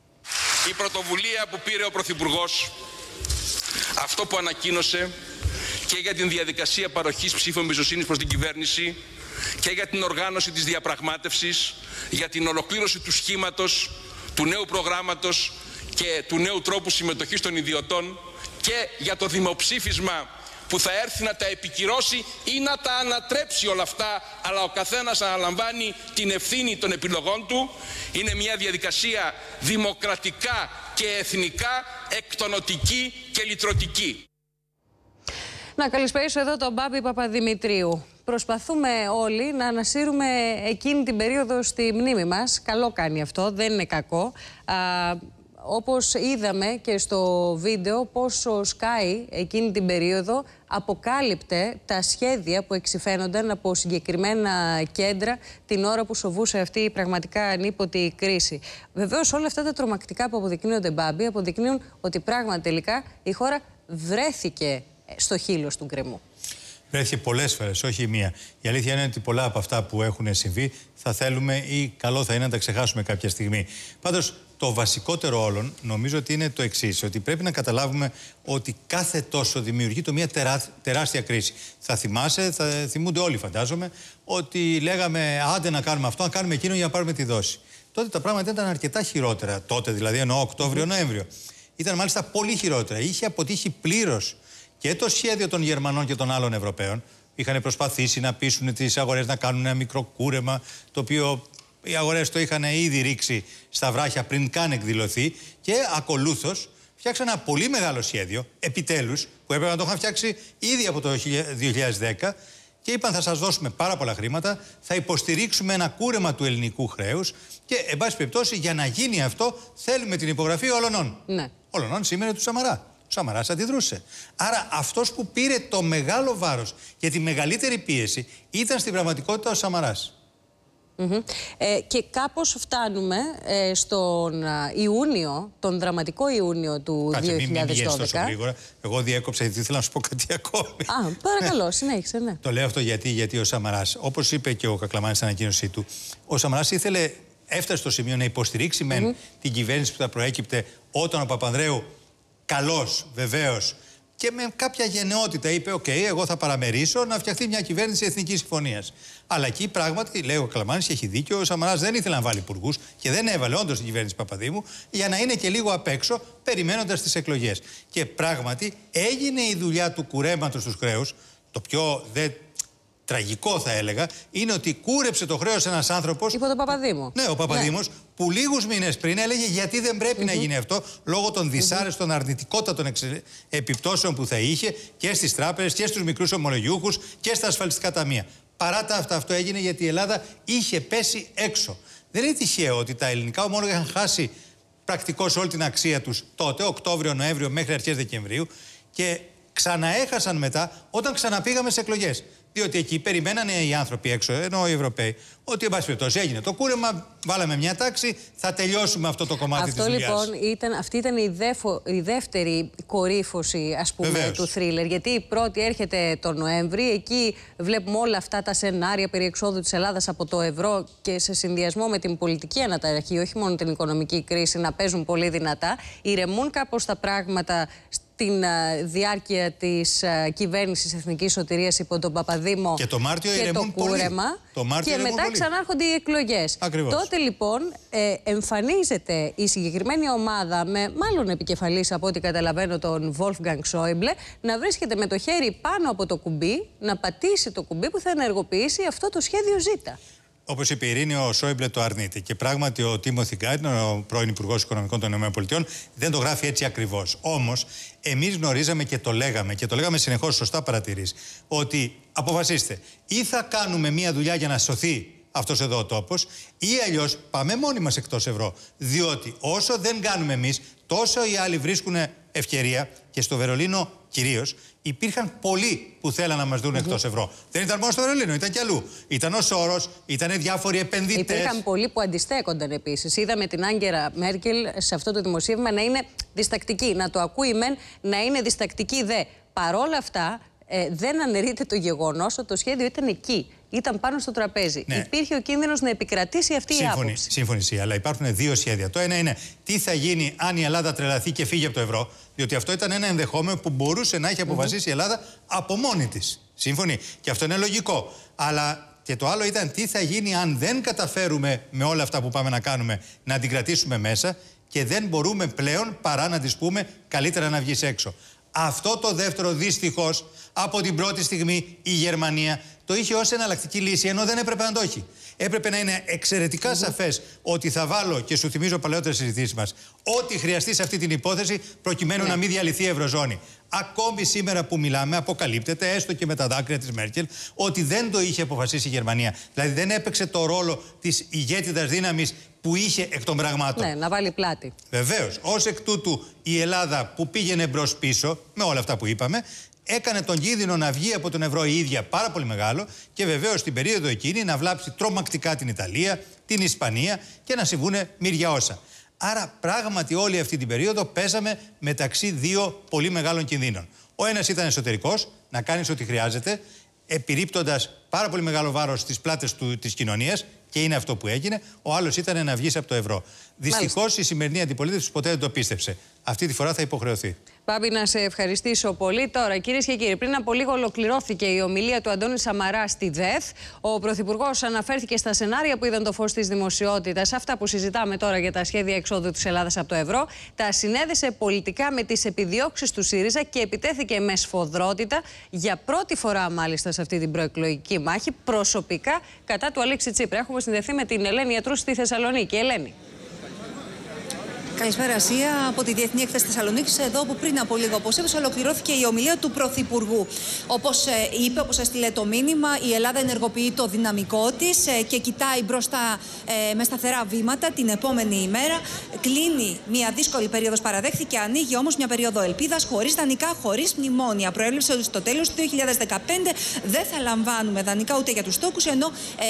Η πρωτοβουλία που πήρε ο Πρωθυπουργός, αυτό που ανακοίνωσε και για την διαδικασία παροχής ψήφων εμπιστοσύνης προς την κυβέρνηση και για την οργάνωση της διαπραγμάτευσης, για την ολοκλήρωση του σχήματος, του νέου προγράμματος και του νέου τρόπου συμμετοχής των ιδιωτών και για το δημοψήφισμα που θα έρθει να τα επικυρώσει ή να τα ανατρέψει όλα αυτά, αλλά ο καθένας αναλαμβάνει την ευθύνη των επιλογών του. Είναι μια διαδικασία δημοκρατικά και εθνικά εκτονοτική και λυτρωτική. Να καλησπέρισω εδώ τον Μπάμπη Παπαδημητρίου. Προσπαθούμε όλοι να ανασύρουμε εκείνη την περίοδο στη μνήμη μας. Καλό κάνει αυτό, δεν είναι κακό. Α, όπως είδαμε και στο βίντεο, πώς ο Sky εκείνη την περίοδο αποκάλυπτε τα σχέδια που εξυφαίνονταν από συγκεκριμένα κέντρα την ώρα που σοβούσε αυτή η πραγματικά ανίποτη κρίση. Βεβαίως όλα αυτά τα τρομακτικά που αποδεικνύονται, Μπάμπη, αποδεικνύουν ότι πράγματι τελικά η χώρα βρέθηκε στο χείλος του γκρεμού. Βρέθηκε πολλές φορές, όχι μία. Η αλήθεια είναι ότι πολλά από αυτά που έχουν συμβεί θα θέλουμε ή καλό θα είναι να τα ξεχάσουμε κάποια στιγμή. Πάντως, το βασικότερο όλων νομίζω ότι είναι το εξής, ότι πρέπει να καταλάβουμε ότι κάθε τόσο δημιουργείται μια τερά, τεράστια κρίση. Θα θυμάσαι, θα θυμούνται όλοι φαντάζομαι, ότι λέγαμε άντε να κάνουμε αυτό, να κάνουμε εκείνο για να πάρουμε τη δόση. Τότε τα πράγματα ήταν αρκετά χειρότερα. Τότε δηλαδή, εννοώ Οκτώβριο-Νοέμβριο. Ήταν μάλιστα πολύ χειρότερα. Είχε αποτύχει πλήρως και το σχέδιο των Γερμανών και των άλλων Ευρωπαίων, είχαν προσπαθήσει να πείσουν τις αγορές να κάνουν ένα μικρό κούρεμα, το οποίο οι αγορές το είχαν ήδη ρίξει στα βράχια πριν καν εκδηλωθεί, και ακολούθως φτιάξαν ένα πολύ μεγάλο σχέδιο, επιτέλους, που έπρεπε να το είχαν φτιάξει ήδη από το δύο χιλιάδες δέκα, και είπαν θα σας δώσουμε πάρα πολλά χρήματα, θα υποστηρίξουμε ένα κούρεμα του ελληνικού χρέους και, εν πάση περιπτώσει, για να γίνει αυτό θέλουμε την υπογραφή όλων. Ναι. Όλων σήμερα του Σαμαρά. Ο Σαμαράς αντιδρούσε. Άρα αυτός που πήρε το μεγάλο βάρος και τη μεγαλύτερη πίεση ήταν στην πραγματικότητα ο Σαμαράς. Mm-hmm. ε, και κάπως φτάνουμε ε, στον α, Ιούνιο, τον δραματικό Ιούνιο του Κάτσε, δύο χιλιάδες δώδεκα. Μην τόσο γρήγορα. Εγώ διέκοψα γιατί ήθελα να σου πω κάτι ακόμη. Α, παρακαλώ, συνέχισε, ναι. Το λέω αυτό γιατί, γιατί ο Σαμαράς, όπως είπε και ο Κακλαμάνης στην ανακοίνωσή του, ο Σαμαράς ήθελε, έφτασε στο σημείο να υποστηρίξει μεν mm-hmm. την κυβέρνηση που θα προέκυπτε όταν ο Παπανδρέου, καλός βεβαίως, και με κάποια γενναιότητα είπε: «Οκ, okay, εγώ θα παραμερίσω να φτιαχτεί μια κυβέρνηση εθνικής συμφωνίας». Αλλά εκεί πράγματι, λέει ο Καλαμάνης, και έχει δίκιο, ο Σαμαράς δεν ήθελε να βάλει υπουργούς και δεν έβαλε όντως την κυβέρνηση Παπαδήμου για να είναι και λίγο απ' έξω, περιμένοντας τις εκλογές. Και πράγματι έγινε η δουλειά του κουρέματος του χρέους. Το πιο δε τραγικό, θα έλεγα, είναι ότι κούρεψε το χρέος ένας άνθρωπος. Υπό τον Παπαδήμο. Ναι, ο Παπαδήμος, ναι. που λίγους μήνες πριν έλεγε γιατί δεν πρέπει mm-hmm. να γίνει αυτό, λόγω των δυσάρεστων mm-hmm. αρνητικότατων εξε... επιπτώσεων που θα είχε και στις τράπεζες και στους μικρούς ομολογιούχους και στα ασφαλιστικά ταμεία. Παρά τα αυτά, αυτό έγινε γιατί η Ελλάδα είχε πέσει έξω. Δεν είναι τυχαίο ότι τα ελληνικά ομόλογα είχαν χάσει πρακτικώς όλη την αξία τους τότε, Οκτώβριο-Νοέμβριο μέχρι αρχές Δεκεμβρίου, και ξαναέχασαν μετά όταν ξαναπήγαμε σε εκλογές. Διότι εκεί περιμένανε οι άνθρωποι έξω, ενώ οι Ευρωπαίοι, ότι εν πάση περιπτώσει έγινε το κούρεμα, βάλαμε μια τάξη, θα τελειώσουμε αυτό το κομμάτι αυτό, της δουλειάς. Αυτό λοιπόν ήταν, αυτή ήταν η, δεφο, η δεύτερη κορύφωση, ας πούμε, Βεβαίως. του θρίλερ. Γιατί η πρώτη έρχεται τον Νοέμβρη, εκεί βλέπουμε όλα αυτά τα σενάρια περί εξόδου της Ελλάδας από το ευρώ και σε συνδυασμό με την πολιτική αναταραχή, όχι μόνο την οικονομική κρίση, να παίζουν πολύ δυνατά. Ηρεμούν κάπως τα πράγματα την uh, διάρκεια της uh, κυβέρνησης Εθνικής Σωτηρίας υπό τον Παπαδήμο και το Μάρτιο και το κούρεμα. Το Μάρτιο και μετά πολύ. ξανάρχονται οι εκλογές. Ακριβώς. Τότε λοιπόν ε, εμφανίζεται η συγκεκριμένη ομάδα με μάλλον επικεφαλής από ό,τι καταλαβαίνω τον Wolfgang Schäuble να βρίσκεται με το χέρι πάνω από το κουμπί, να πατήσει το κουμπί που θα ενεργοποιήσει αυτό το σχέδιο Ζ. Όπως είπε η Ειρήνη, ο Σόιμπλε το αρνείται. Και πράγματι ο Τίμοθι Γκάρντνερ, ο πρώην Υπουργός Οικονομικών των ΗΠΑ, δεν το γράφει έτσι ακριβώς. Όμως, εμείς γνωρίζαμε και το λέγαμε, και το λέγαμε συνεχώς, σωστά παρατηρείς, ότι αποφασίστε, ή θα κάνουμε μία δουλειά για να σωθεί αυτός εδώ ο τόπος, ή αλλιώς πάμε μόνοι μας εκτός ευρώ. Διότι όσο δεν κάνουμε εμείς, τόσο οι άλλοι βρίσκουν ευκαιρία, και στο Βερολίνο κυρίως, υπήρχαν πολλοί που θέλαν να μας δουν mm-hmm. εκτός ευρώ. Δεν ήταν μόνο στο Βερολίνο, ήταν κι αλλού. Ήταν ο Σόρος, ήταν διάφοροι επενδυτές. Υπήρχαν πολλοί που αντιστέκονταν επίσης. Είδαμε την Άγκελα Μέρκελ σε αυτό το δημοσίευμα να είναι διστακτική. Να το ακούει μεν, να είναι διστακτική δε. Παρόλα αυτά, ε, δεν αναιρείται το γεγονός ότι το σχέδιο ήταν εκεί. Ήταν πάνω στο τραπέζι. Ναι. Υπήρχε ο κίνδυνος να επικρατήσει αυτή σύμφωνη, η άποψη. Σύμφωνη, αλλά υπάρχουν δύο σχέδια. Το ένα είναι τι θα γίνει αν η Ελλάδα τρελαθεί και φύγει από το ευρώ. Διότι αυτό ήταν ένα ενδεχόμενο που μπορούσε να έχει αποφασίσει mm-hmm. η Ελλάδα από μόνη της. Σύμφωνη. Και αυτό είναι λογικό. Αλλά και το άλλο ήταν τι θα γίνει αν δεν καταφέρουμε με όλα αυτά που πάμε να κάνουμε να την κρατήσουμε μέσα και δεν μπορούμε πλέον παρά να της πούμε καλύτερα να βγεις έξω. Αυτό το δεύτερο δυστυχώς από την πρώτη στιγμή η Γερμανία το είχε ως εναλλακτική λύση, ενώ δεν έπρεπε να το έχει. Έπρεπε να είναι εξαιρετικά mm-hmm. σαφές ότι θα βάλω, και σου θυμίζω παλαιότερες συζητήσεις μας, ό,τι χρειαστεί σε αυτή την υπόθεση προκειμένου mm-hmm. να μην διαλυθεί η Ευρωζώνη. Ακόμη σήμερα που μιλάμε, αποκαλύπτεται, έστω και με τα δάκρυα της Μέρκελ, ότι δεν το είχε αποφασίσει η Γερμανία. Δηλαδή δεν έπαιξε το ρόλο της ηγέτιδας δύναμης που είχε εκ των πραγμάτων. Ναι, να βάλει πλάτη. Βεβαίως. Ως εκ τούτου η Ελλάδα που πήγαινε μπρος πίσω, με όλα αυτά που είπαμε, έκανε τον κίνδυνο να βγει από τον ευρώ η ίδια πάρα πολύ μεγάλο και βεβαίως στην περίοδο εκείνη να βλάψει τρομακτικά την Ιταλία, την Ισπανία και να συμβούν μύρια όσα. Άρα πράγματι όλη αυτή την περίοδο πέσαμε μεταξύ δύο πολύ μεγάλων κινδύνων. Ο ένας ήταν εσωτερικός, να κάνεις ό,τι χρειάζεται, επιρρύπτοντας πάρα πολύ μεγάλο βάρος στις πλάτες του, της κοινωνίας, και είναι αυτό που έγινε. Ο άλλος ήταν να βγεις από το ευρώ. Δυστυχώς η σημερινή αντιπολίτευση ποτέ δεν το πίστεψε. Αυτή τη φορά θα υποχρεωθεί. Μπάμπη, να σε ευχαριστήσω πολύ. Τώρα, κυρίες και κύριοι, πριν από λίγο ολοκληρώθηκε η ομιλία του Αντώνη Σαμαρά στη ΔΕΘ. Ο Πρωθυπουργός αναφέρθηκε στα σενάρια που είδαν το φως της δημοσιότητας, αυτά που συζητάμε τώρα για τα σχέδια εξόδου της Ελλάδας από το ευρώ. Τα συνέδεσε πολιτικά με τις επιδιώξεις του ΣΥΡΙΖΑ και επιτέθηκε με σφοδρότητα, για πρώτη φορά μάλιστα σε αυτή την προεκλογική μάχη, προσωπικά κατά του Αλέξη Τσίπρα. Έχουμε συνδεθεί με την Ελένη Ιατρού στη Θεσσαλονίκη. Ελένη. Καλησπέρα, Ασία, από τη Διεθνή Έκθεση Θεσσαλονίκης, εδώ που πριν από λίγο, όπως έδωσε, ολοκληρώθηκε η ομιλία του Πρωθυπουργού. Όπως ε, είπε, όπως έστειλε το μήνυμα, η Ελλάδα ενεργοποιεί το δυναμικό της ε, και κοιτάει μπροστά ε, με σταθερά βήματα την επόμενη ημέρα. Κλείνει μια δύσκολη περίοδος, παραδέχθηκε, ανοίγει όμως μια περίοδο ελπίδας, χωρίς δανεικά, χωρίς μνημόνια. Προέβλεψε ότι στο τέλος του δύο χιλιάδες δεκαπέντε δεν θα λαμβάνουμε δανεικά ούτε για τους τόκους, ενώ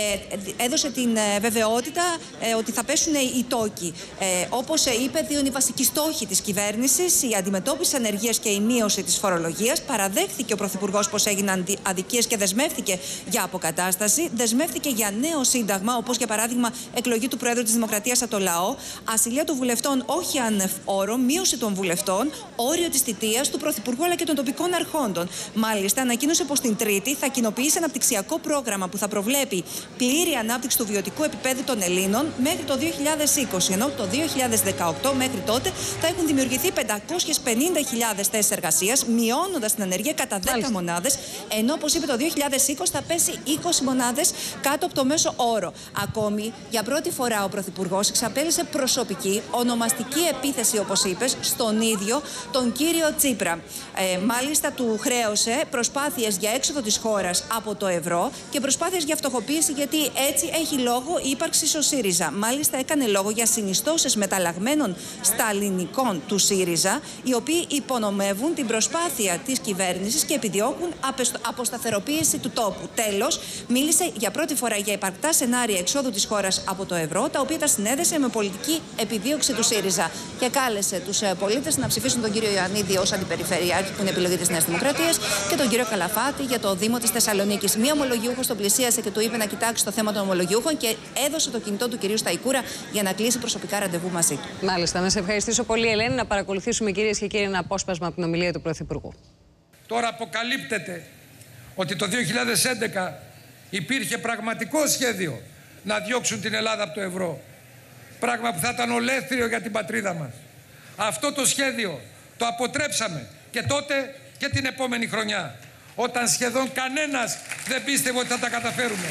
ε, έδωσε την ε, βεβαιότητα ε, ότι θα πέσουν οι τόκοι. Ε, όπως ε, είπε, δύο είναι οι βασικοί στόχοι της κυβέρνησης: η αντιμετώπιση της ανεργίας και η μείωση της φορολογίας. Παραδέχθηκε ο Πρωθυπουργός πως έγιναν αδικίες και δεσμεύτηκε για αποκατάσταση. Δεσμεύτηκε για νέο σύνταγμα, όπως για παράδειγμα εκλογή του Προέδρου της Δημοκρατίας από το λαό, ασυλία των βουλευτών όχι άνευ όρων, μείωση των βουλευτών, όριο της θητείας του Πρωθυπουργού αλλά και των τοπικών αρχόντων. Μάλιστα, ανακοίνωσε πως την Τρίτη θα κοινοποιήσει αναπτυξιακό πρόγραμμα που θα προβλέπει πλήρη ανάπτυξη του βιωτικού επίπεδου των Ελλήνων μέχρι το δύο χιλιάδες είκοσι, ενώ το δύο χιλιάδες δεκαοκτώ μέχρι τότε θα έχουν δημιουργηθεί πεντακόσιες πενήντα χιλιάδες θέσεις εργασίας, μειώνοντας την ανεργία κατά δέκα μονάδες, ενώ όπως είπε το δύο χιλιάδες είκοσι θα πέσει είκοσι μονάδες κάτω από το μέσο όρο. Ακόμη, για πρώτη φορά ο Πρωθυπουργός εξαπέλυσε προσωπική, ονομαστική επίθεση, όπως είπες, στον ίδιο τον κύριο Τσίπρα. Ε, μάλιστα, του χρέωσε προσπάθειες για έξοδο της χώρας από το ευρώ και προσπάθειες για φτωχοποίηση, γιατί έτσι έχει λόγο η ύπαρξη ο ΣΥΡΙΖΑ. Μάλιστα, έκανε λόγο για συνιστώσεις μεταλλαγμένων σταλινικών του ΣΥΡΙΖΑ, οι οποίοι υπονομεύουν την προσπάθεια της κυβέρνησης και επιδιώκουν αποσταθεροποίηση του τόπου. Τέλος, μίλησε για πρώτη φορά για υπαρκτά σενάρια εξόδου της χώρας από το ευρώ, τα οποία τα συνέδεσε με πολιτική επιδίωξη του ΣΥΡΙΖΑ. Και κάλεσε τους πολίτες να ψηφίσουν τον κύριο Ιωαννίδη ως αντιπεριφερειάρχη, που είναι επιλογή της Νέας Δημοκρατίας, και τον κύριο Καλαφάτη για το Δήμο της Θεσσαλονίκης. Μία ομολογιούχος τον πλησίασε και του είπε να κοιτάξει το θέμα των ομολογιούχων και έδωσε το κινητό του κυρίου Σταϊκούρα για να κλείσει προσωπικά ραντεβού μαζί του. Μάλιστα, να σε ευχαριστήσω πολύ, Ελένη. Να παρακολουθήσουμε, κυρίες και κύριοι, ένα απόσπασμα από την ομιλία του Πρωθυπουργού. Τώρα αποκαλύπτεται ότι το δύο χιλιάδες έντεκα υπήρχε πραγματικό σχέδιο να διώξουν την Ελλάδα από το ευρώ. Πράγμα που θα ήταν ολέθριο για την πατρίδα μας. Αυτό το σχέδιο το αποτρέψαμε και τότε και την επόμενη χρονιά, όταν σχεδόν κανένας δεν πίστευε ότι θα τα καταφέρουμε.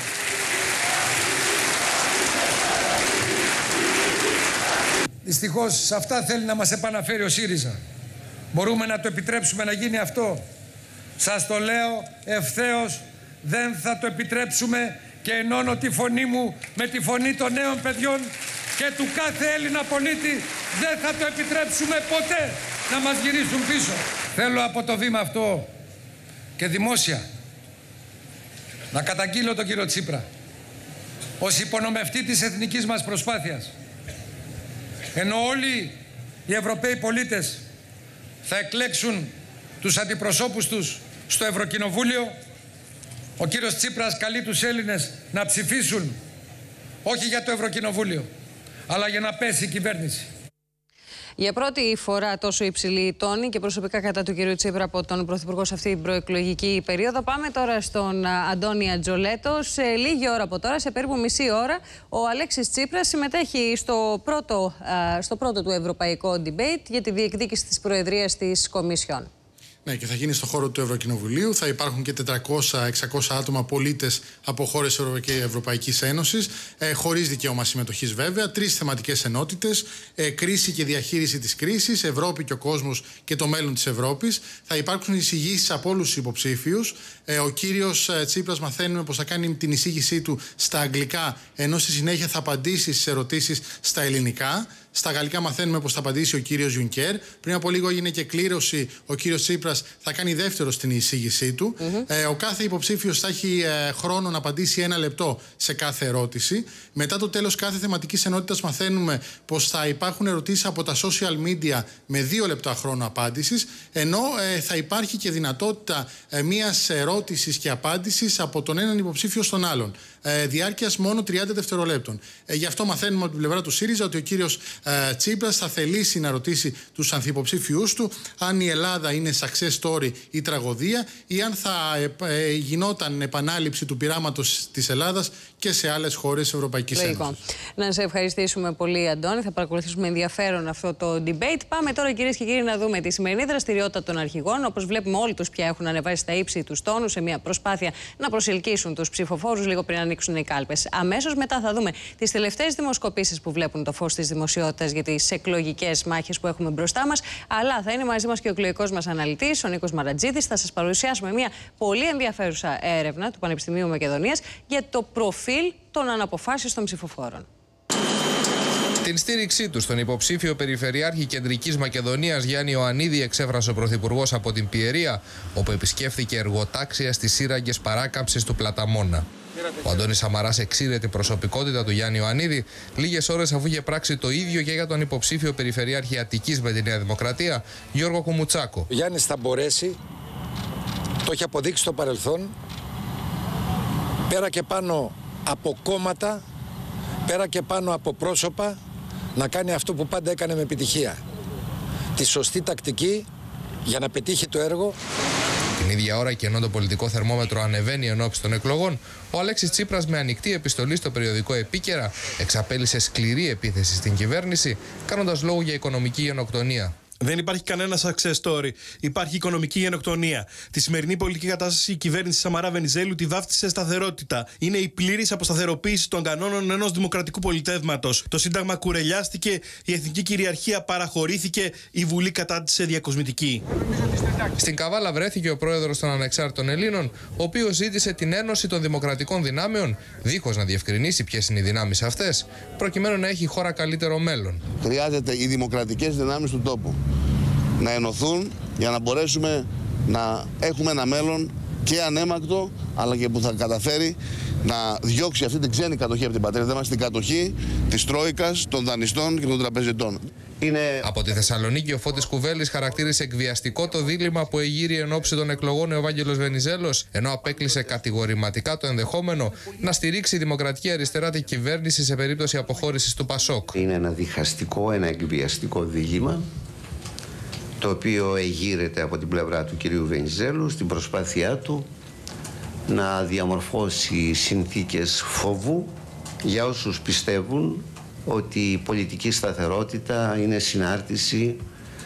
Δυστυχώς σε αυτά θέλει να μας επαναφέρει ο ΣΥΡΙΖΑ. Μπορούμε να το επιτρέψουμε να γίνει αυτό? Σας το λέω ευθέως, δεν θα το επιτρέψουμε, και ενώνω τη φωνή μου με τη φωνή των νέων παιδιών και του κάθε Έλληνα πολίτη. Δεν θα το επιτρέψουμε ποτέ να μας γυρίσουν πίσω. Θέλω από το βήμα αυτό και δημόσια να καταγγείλω τον κύριο Τσίπρα ως υπονομευτή της εθνικής μας προσπάθειας. Ενώ όλοι οι Ευρωπαίοι πολίτες θα εκλέξουν τους αντιπροσώπους τους στο Ευρωκοινοβούλιο, ο κύριος Τσίπρας καλεί τους Έλληνες να ψηφίσουν όχι για το Ευρωκοινοβούλιο, αλλά για να πέσει η κυβέρνηση. Για πρώτη φορά τόσο υψηλή τόνη και προσωπικά κατά του κ. Τσίπρα από τον Πρωθυπουργό σε αυτή την προεκλογική περίοδο. Πάμε τώρα στον Αντώνη Ατζολέτο. Σε λίγη ώρα από τώρα, σε περίπου μισή ώρα, ο Αλέξης Τσίπρας συμμετέχει στο πρώτο, στο πρώτο του ευρωπαϊκό debate για τη διεκδίκηση της Προεδρίας της Κομισιόν. Ναι, και θα γίνει στο χώρο του Ευρωκοινοβουλίου. Θα υπάρχουν και τετρακόσια με εξακόσια άτομα, πολίτες από χώρες της Ευρωπαϊκής Ένωσης, ε, χωρίς δικαίωμα συμμετοχής βέβαια. Τρεις θεματικές ενότητες: ε, κρίση και διαχείριση της κρίσης, Ευρώπη και ο κόσμος και το μέλλον της Ευρώπης. Θα υπάρξουν εισηγήσεις από όλους τους υποψήφιους. Ε, ο κύριος Τσίπρας, μαθαίνουμε πως θα κάνει την εισήγησή του στα αγγλικά, ενώ στη συνέχεια θα απαντήσει στις ερωτήσεις στα ελληνικά. Στα γαλλικά μαθαίνουμε πως θα απαντήσει ο κύριος Γιουνκέρ. Πριν από λίγο έγινε και κλήρωση. Ο κύριος Τσίπρας θα κάνει δεύτερο στην εισήγησή του. Mm-hmm. Ε, ο κάθε υποψήφιος θα έχει ε, χρόνο να απαντήσει ένα λεπτό σε κάθε ερώτηση. Μετά το τέλος κάθε θεματικής ενότητας μαθαίνουμε πως θα υπάρχουν ερωτήσεις από τα social media με δύο λεπτά χρόνο απάντησης. Ενώ ε, θα υπάρχει και δυνατότητα ε, μιας ερώτησης και απάντησης από τον έναν υποψήφιο στον άλλον. Ε, διάρκειας μόνο τριάντα δευτερολέπτων. Ε, γι' αυτό μαθαίνουμε από την πλευρά του ΣΥΡΙΖΑ ότι ο κύριος ε, Τσίπρας θα θελήσει να ρωτήσει τους ανθυποψήφιους του αν η Ελλάδα είναι success story ή τραγωδία, ή αν θα ε, ε, γινόταν επανάληψη του πειράματος της Ελλάδας και σε άλλες χώρες της Ευρωπαϊκής Ένωσης. Να σε ευχαριστήσουμε πολύ, Αντώνη. Θα παρακολουθήσουμε ενδιαφέρον αυτό το debate. Πάμε τώρα, κυρίες και κύριοι, να δούμε τη σημερινή δραστηριότητα των αρχηγών. Όπως βλέπουμε, όλοι τους πια έχουν ανεβάσει στα ύψη τους τόνους σε μια προσπάθεια να προσελκύσουν τους ψηφοφόρους λίγο πριν ανοίξουν οι κάλπες. Αμέσως μετά θα δούμε τις τελευταίες δημοσκοπήσεις που βλέπουν το φως της δημοσιότητας για τις εκλογικές μάχες που έχουμε μπροστά μας. Αλλά θα είναι μαζί μας και ο εκλογικός μας αναλυτής, ο Νίκος Μαρατζίδης. Θα σας παρουσιάσουμε μια πολύ ενδιαφέρουσα έρευνα του Πανεπιστημίου Μακεδονίας για το προφίλ των αναποφάσιστων ψηφοφόρων. Την στήριξή του στον υποψήφιο Περιφερειάρχη Κεντρικής Μακεδονίας Γιάννη Ιωαννίδη εξέφρασε ο Πρωθυπουργός από την Πιερία, όπου επισκέφθηκε εργοτάξια στις σύραγγες παράκαμψης του Πλαταμόνα. Ο Αντώνης Σαμαράς εξήρε την προσωπικότητα του Γιάννη Ιωαννίδη λίγες ώρες αφού είχε πράξει το ίδιο και για τον υποψήφιο Περιφερειάρχη Αττικής με τη Νέα Δημοκρατία, Γιώργο Κουμουτσάκο. Ο Γιάννης θα μπορέσει, το έχει αποδείξει στο παρελθόν, πέρα και πάνω από κόμματα, πέρα και πάνω από πρόσωπα, να κάνει αυτό που πάντα έκανε με επιτυχία. Τη σωστή τακτική για να πετύχει το έργο. Την ίδια ώρα, και ενώ το πολιτικό θερμόμετρο ανεβαίνει εν ώψη των εκλογών, ο Αλέξης Τσίπρας με ανοιχτή επιστολή στο περιοδικό Επίκαιρα εξαπέλυσε σκληρή επίθεση στην κυβέρνηση, κάνοντας λόγο για οικονομική γενοκτονία. Δεν υπάρχει κανένα success story. Υπάρχει οικονομική γενοκτονία. Τη σημερινή πολιτική κατάσταση η κυβέρνηση Σαμαρά Βενιζέλου τη βάφτισε σταθερότητα. Είναι η πλήρης αποσταθεροποίηση των κανόνων ενός δημοκρατικού πολιτεύματος. Το Σύνταγμα κουρελιάστηκε, η εθνική κυριαρχία παραχωρήθηκε, η Βουλή κατάντησε διακοσμητική. Στην Καβάλα βρέθηκε ο πρόεδρος των Ανεξάρτητων Ελλήνων, ο οποίος ζήτησε την ένωση των δημοκρατικών δυνάμεων, δίχως να διευκρινίσει ποιες είναι οι δυνάμεις αυτές, προκειμένου να έχει η χώρα καλύτερο μέλλον. Χρειάζεται οι δημοκρατικές δυνάμεις του τόπου να ενωθούν για να μπορέσουμε να έχουμε ένα μέλλον και ανέμακτο, αλλά και που θα καταφέρει να διώξει αυτή την ξένη κατοχή από την πατρίδα μας, την κατοχή της Τρόικας, των δανειστών και των τραπεζιτών. Είναι... Από τη Θεσσαλονίκη, ο Φώτης Κουβέλης χαρακτήρισε εκβιαστικό το δίλημμα που εγείρει εν ώψη των εκλογών ο Ευάγγελος Βενιζέλος, ενώ απέκλεισε κατηγορηματικά το ενδεχόμενο να στηρίξει η Δημοκρατική Αριστερά την κυβέρνηση σε περίπτωση αποχώρησης του Πασόκ. Είναι ένα διχαστικό, ένα εκβιαστικό δίλημμα, το οποίο εγείρεται από την πλευρά του κυρίου Βενιζέλου στην προσπάθειά του να διαμορφώσει συνθήκες φόβου για όσους πιστεύουν ότι η πολιτική σταθερότητα είναι συνάρτηση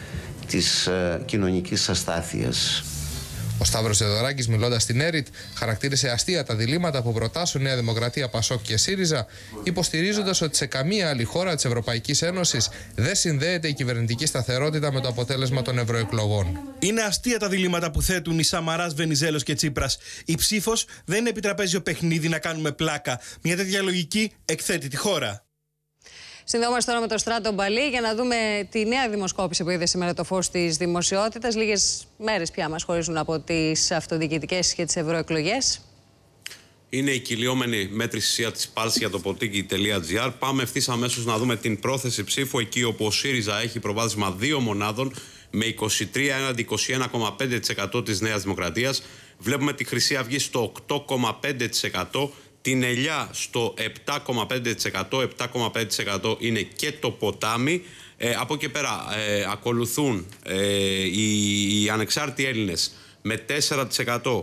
της ε, κοινωνικής αστάθειας. Ο Σταύρος Θεοδωράκης, μιλώντας στην ΕΡΙΤ, χαρακτήρισε αστεία τα διλήμματα που προτάσουν Νέα Δημοκρατία, Πασόκ και ΣΥΡΙΖΑ, υποστηρίζοντας ότι σε καμία άλλη χώρα της Ευρωπαϊκής Ένωσης δεν συνδέεται η κυβερνητική σταθερότητα με το αποτέλεσμα των ευρωεκλογών. Είναι αστεία τα διλήμματα που θέτουν οι Σαμαράς, Βενιζέλος και Τσίπρας. Η ψήφος δεν είναι επιτραπέζιο παιχνίδι να κάνουμε πλάκα. Μια τέτοια λογική εκθέτει τη χώρα. Συνδεόμαστε τώρα με τον Στράτο Μπαλή για να δούμε τη νέα δημοσκόπηση που είδε σήμερα το φως της δημοσιότητας. Λίγες μέρες πια μας χωρίζουν από τις αυτοδιοικητικές και τις ευρωεκλογές. Είναι η κυλιόμενη μέτρηση της Pulse για το ποτίκι τελεία τζι άρ. Πάμε ευθύς αμέσως να δούμε την πρόθεση ψήφου, εκεί όπου ο ΣΥΡΙΖΑ έχει προβάδισμα δύο μονάδων με είκοσι τρία έναντι είκοσι ένα κόμμα πέντε τοις εκατό της Νέας Δημοκρατίας. Βλέπουμε τη Χρυσή Αυγή στο οκτώ κόμμα πέντε τοις εκατό. Την Ελιά στο επτά κόμμα πέντε τοις εκατό, επτά κόμμα πέντε τοις εκατό είναι και το Ποτάμι. Ε, από εκεί πέρα ε, ακολουθούν ε, οι, οι ανεξάρτητοι Έλληνες με τέσσερα τοις εκατό,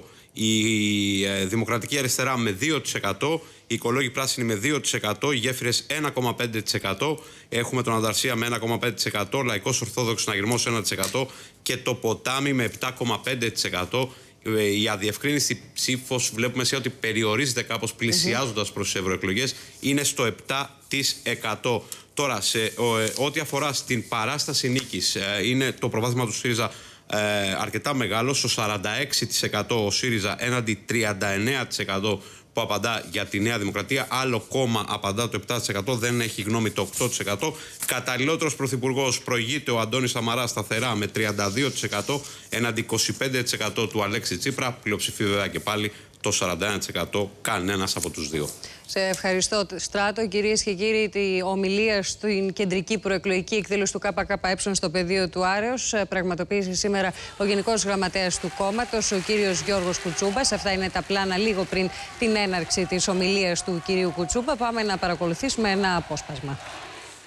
η ε, Δημοκρατική Αριστερά με δύο τοις εκατό, οι Οικολόγοι Πράσινοι με δύο τοις εκατό, οι Γέφυρες ένα κόμμα πέντε τοις εκατό, έχουμε τον Ανδαρσία με ένα κόμμα πέντε τοις εκατό, Λαϊκός Ορθόδοξος Συναγερμός ένα τοις εκατό και το Ποτάμι με επτά κόμμα πέντε τοις εκατό. Η αδιευκρίνηστη ψήφος βλέπουμε σε ότι περιορίζεται κάπως πλησιάζοντας προς τις ευρωεκλογές, είναι στο επτά τοις εκατό. Τώρα, σε ό,τι αφορά στην παράσταση νίκης, είναι το προβάδισμα του ΣΥΡΙΖΑ ε, αρκετά μεγάλο, στο σαράντα έξι τοις εκατό ο ΣΥΡΙΖΑ έναντι τριάντα εννέα τοις εκατό που απαντά για τη Νέα Δημοκρατία. Άλλο κόμμα απαντά το επτά τοις εκατό, δεν έχει γνώμη το οκτώ τοις εκατό. Καταλληλότερος πρωθυπουργός προηγείται ο Αντώνης Σαμαράς σταθερά με τριάντα δύο τοις εκατό έναντι είκοσι πέντε τοις εκατό του Αλέξη Τσίπρα. Πλειοψηφία βέβαια και πάλι το σαράντα ένα τοις εκατό, κανένας από τους δύο. Σε ευχαριστώ, Στράτο. Κυρίες και κύριοι, τη ομιλία στην κεντρική προεκλογική εκδήλωση του ΚΚΕ στο πεδίο του Άρεως πραγματοποίησε σήμερα ο Γενικός Γραμματέας του κόμματος, ο κύριος Γιώργος Κουτσούμπας. Αυτά είναι τα πλάνα λίγο πριν την έναρξη της ομιλίας του κυρίου Κουτσούμπα. Πάμε να παρακολουθήσουμε ένα απόσπασμα.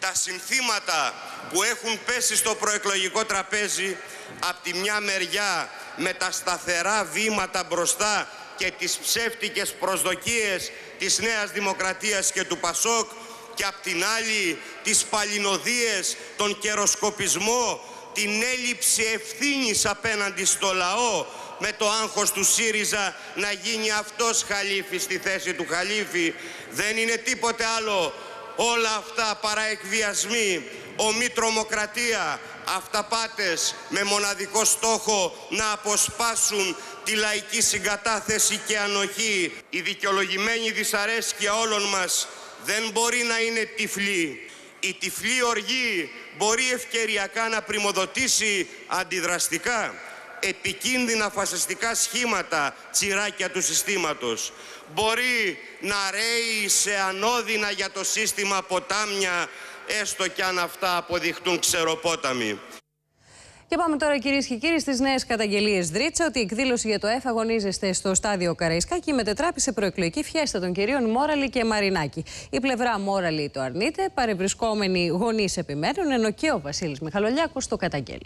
Τα συνθήματα που έχουν πέσει στο προεκλογικό τραπέζι από τη μια μεριά με τα σταθερά βήματα μπροστά και τις ψεύτικες προσδοκίες της Νέας Δημοκρατίας και του Πασόκ και απ' την άλλη τις παλινοδίες, τον καιροσκοπισμό, την έλλειψη ευθύνης απέναντι στο λαό με το άγχος του ΣΥΡΙΖΑ να γίνει αυτός χαλίφη στη θέση του χαλίφη, δεν είναι τίποτε άλλο όλα αυτά παρά εκβιασμοί, ομή τρομοκρατία, αυταπάτες με μοναδικό στόχο να αποσπάσουν τη λαϊκή συγκατάθεση και ανοχή. Η δικαιολογημένη δυσαρέσκεια όλων μας δεν μπορεί να είναι τυφλή. Η τυφλή οργή μπορεί ευκαιριακά να πριμοδοτήσει αντιδραστικά επικίνδυνα φασιστικά σχήματα, τσιράκια του συστήματος. Μπορεί να ρέει σε ανώδυνα για το σύστημα ποτάμια, έστω κι αν αυτά αποδειχτούν ξεροπόταμοι. Και πάμε τώρα, κυρίες και κύριοι, στις νέες καταγγελίες Δρίτσα ότι η εκδήλωση για το ΕΦ αγωνίζεστε στο στάδιο Καραϊσκάκη μετετράπη σε προεκλογική φιέστα των κυρίων Μόραλη και Μαρινάκη. Η πλευρά Μόραλη το αρνείται, παρευρισκόμενοι γονείς επιμένουν, ενώ και ο Βασίλης Μιχαλολιάκος το καταγγέλει.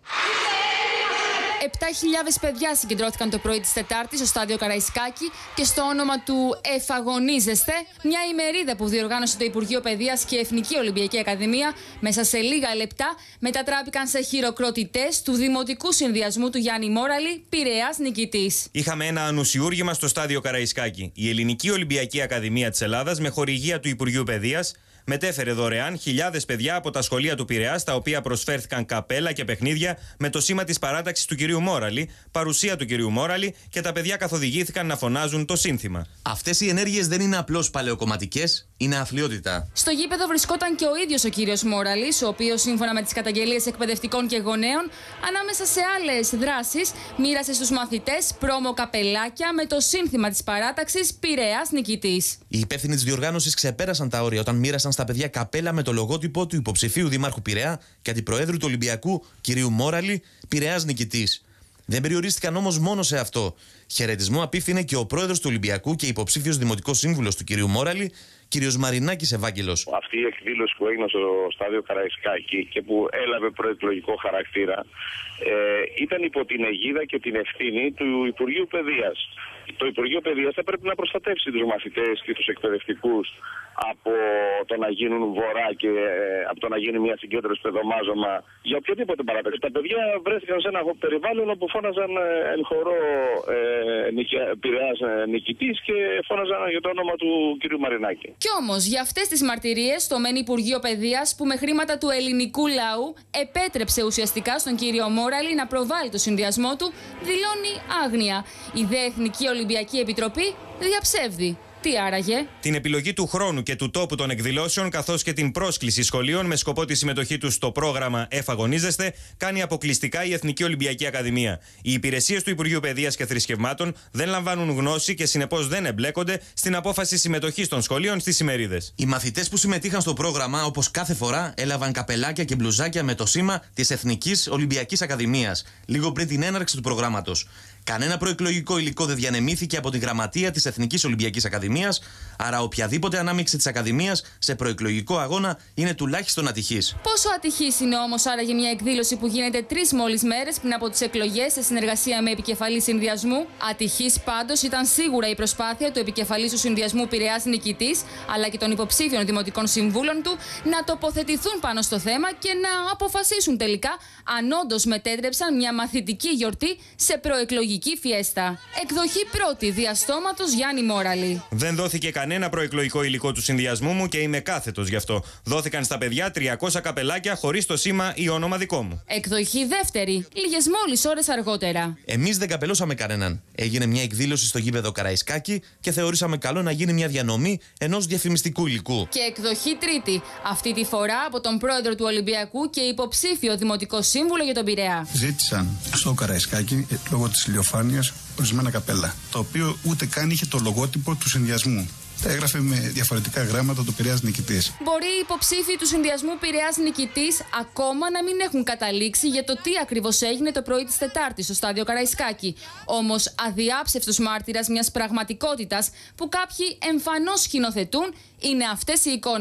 επτά χιλιάδες παιδιά συγκεντρώθηκαν το πρωί της Τετάρτης στο στάδιο Καραϊσκάκη και στο όνομα του Εφαγωνίζεστε, μια ημερίδα που διοργάνωσε το Υπουργείο Παιδείας και Εθνική Ολυμπιακή Ακαδημία, μέσα σε λίγα λεπτά μετατράπηκαν σε χειροκροτητές του Δημοτικού Συνδυασμού του Γιάννη Μόραλη, Πειραιάς νικητής. Είχαμε ένα ανουσιούργημα στο στάδιο Καραϊσκάκη. Η Ελληνική Ολυμπιακή Ακαδημία της Ελλάδας, με χορηγία του Υπουργείου Παιδείας, μετέφερε δωρεάν χιλιάδες παιδιά από τα σχολεία του Πειραιά, στα οποία προσφέρθηκαν καπέλα και παιχνίδια με το σήμα της παράταξης του κυρίου Μόραλη, παρουσία του κυρίου Μόραλη, και τα παιδιά καθοδηγήθηκαν να φωνάζουν το σύνθημα. Αυτές οι ενέργειες δεν είναι απλώς παλαιοκομματικές, είναι αθλιότητα. Στο γήπεδο βρισκόταν και ο ίδιος ο κύριος Μόραλης, ο οποίος, σύμφωνα με τις καταγγελίες εκπαιδευτικών και γονέων, ανάμεσα σε άλλες δράσεις, μοίρασε στους μαθητές πρόμο καπελάκια με το σύνθημα της παράταξης Πειραιάς νικητής. Οι υπεύθυνοι της διοργάνωσης ξεπέρασαν τα όρια όταν μοίρασαν στα παιδιά καπέλα με το λογότυπο του υποψηφίου Δημάρχου Πειραιά και αντιπροέδρου του Ολυμπιακού κυρίου Μόραλη, Πειραιάς νικητής. Δεν περιορίστηκαν όμως μόνο σε αυτό. Χαιρετισμό απίφθινε και ο πρόεδρος του Ολυμπιακού και υποψήφιος δημοτικός σύμβουλος του κυρίου Μόραλη, κύριος Μαρινάκης Ευάγγελος. Αυτή η εκδήλωση που έγινε στο στάδιο Καραϊσκάκη και που έλαβε προεκλογικό χαρακτήρα ε, ήταν υπό την αιγίδα και την ευθύνη του Υπουργείου Παιδείας. Το Υπουργείο Παιδείας θα πρέπει να προστατεύσει τους μαθητές και τους εκπαιδευτικούς από το να γίνουν βορρά και ε, από το να γίνει μια συγκέντρωση παιδομάζωμα για οποιοδήποτε παράταξη. Τα παιδιά βρέθηκαν σε ένα περιβάλλον όπου φώναζαν ε, εν χορό ε, Πειραιάς ε, νικητής και φώναζαν για το όνομα του κ. Μαρινάκη. Κι όμως για αυτές τις μαρτυρίες το μεν Υπουργείο Παιδείας, που με χρήματα του ελληνικού λαού επέτρεψε ουσιαστικά στον κύριο Μόραλη να προβάλλει το συνδυασμό του, δηλώνει άγνοια. Η δε Εθνική Ολυμπιακή Επιτροπή διαψεύδει. Τι άραγε? Την επιλογή του χρόνου και του τόπου των εκδηλώσεων, καθώς και την πρόσκληση σχολείων με σκοπό τη συμμετοχή τους στο πρόγραμμα Εφαγωνίζεστε, κάνει αποκλειστικά η Εθνική Ολυμπιακή Ακαδημία. Οι υπηρεσίες του Υπουργείου Παιδείας και Θρησκευμάτων δεν λαμβάνουν γνώση και συνεπώς δεν εμπλέκονται στην απόφαση συμμετοχής των σχολείων στις ημερίδες. Οι μαθητές που συμμετείχαν στο πρόγραμμα, όπως κάθε φορά, έλαβαν καπελάκια και μπλουζάκια με το σήμα της Εθνικής Ολυμπιακής Ακαδημίας, λίγο πριν την έναρξη του προγράμματος. Κανένα προεκλογικό υλικό δεν διανεμήθηκε από τη γραμματεία της Εθνικής Ολυμπιακής Ακαδημίας, άρα οποιαδήποτε ανάμειξη της Ακαδημίας σε προεκλογικό αγώνα είναι τουλάχιστον ατυχής. Πόσο ατυχής είναι όμως άραγε μια εκδήλωση που γίνεται τρεις μόλις μέρες πριν από τις εκλογές σε συνεργασία με επικεφαλής συνδυασμού? Ατυχής πάντως ήταν σίγουρα η προσπάθεια του επικεφαλής του συνδυασμού Πειραιάς νικητής, αλλά και των υποψήφιων δημοτικών συμβούλων του, να τοποθετηθούν πάνω στο θέμα και να αποφασίσουν τελικά αν όντως μετέτρεψαν μια μαθητική γιορτή σε προεκλογική φιέστα. Εκδοχή πρώτη, διαστόματος Γιάννη Μόραλη. Δεν δόθηκε κανένα προεκλογικό υλικό του συνδυασμού μου και είμαι κάθετος γι' αυτό. Δόθηκαν στα παιδιά τριακόσια καπελάκια χωρίς το σήμα ή όνομα δικό μου. Εκδοχή δεύτερη, λίγες μόλις ώρες αργότερα. Εμείς δεν καπελώσαμε κανέναν. Έγινε μια εκδήλωση στο γήπεδο Καραϊσκάκη και θεωρήσαμε καλό να γίνει μια διανομή ενός διαφημιστικού υλικού. Και εκδοχή τρίτη, αυτή τη φορά από τον πρόεδρο του Ολυμπιακού και υποψήφιο δημοτικό σύμβουλο για τον Πειραιά. Ζήτησαν στο Καραϊσκάκη λόγω της ηλιοφάνειας ορισμένα καπέλα, το οποίο ούτε καν είχε το λογότυπο του συνδυασμού. Τα έγραφε με διαφορετικά γράμματα το Πειραιάς νικητής. Μπορεί οι υποψήφοι του συνδυασμού Πειραιάς νικητής ακόμα να μην έχουν καταλήξει για το τι ακριβώς έγινε το πρωί της Τετάρτης στο στάδιο Καραϊσκάκη. Όμως, αδιάψευτος μάρτυρας μιας πραγματικότητας που κάποιοι εμφανώς σκηνοθετούν είναι αυτές οι εικόνες.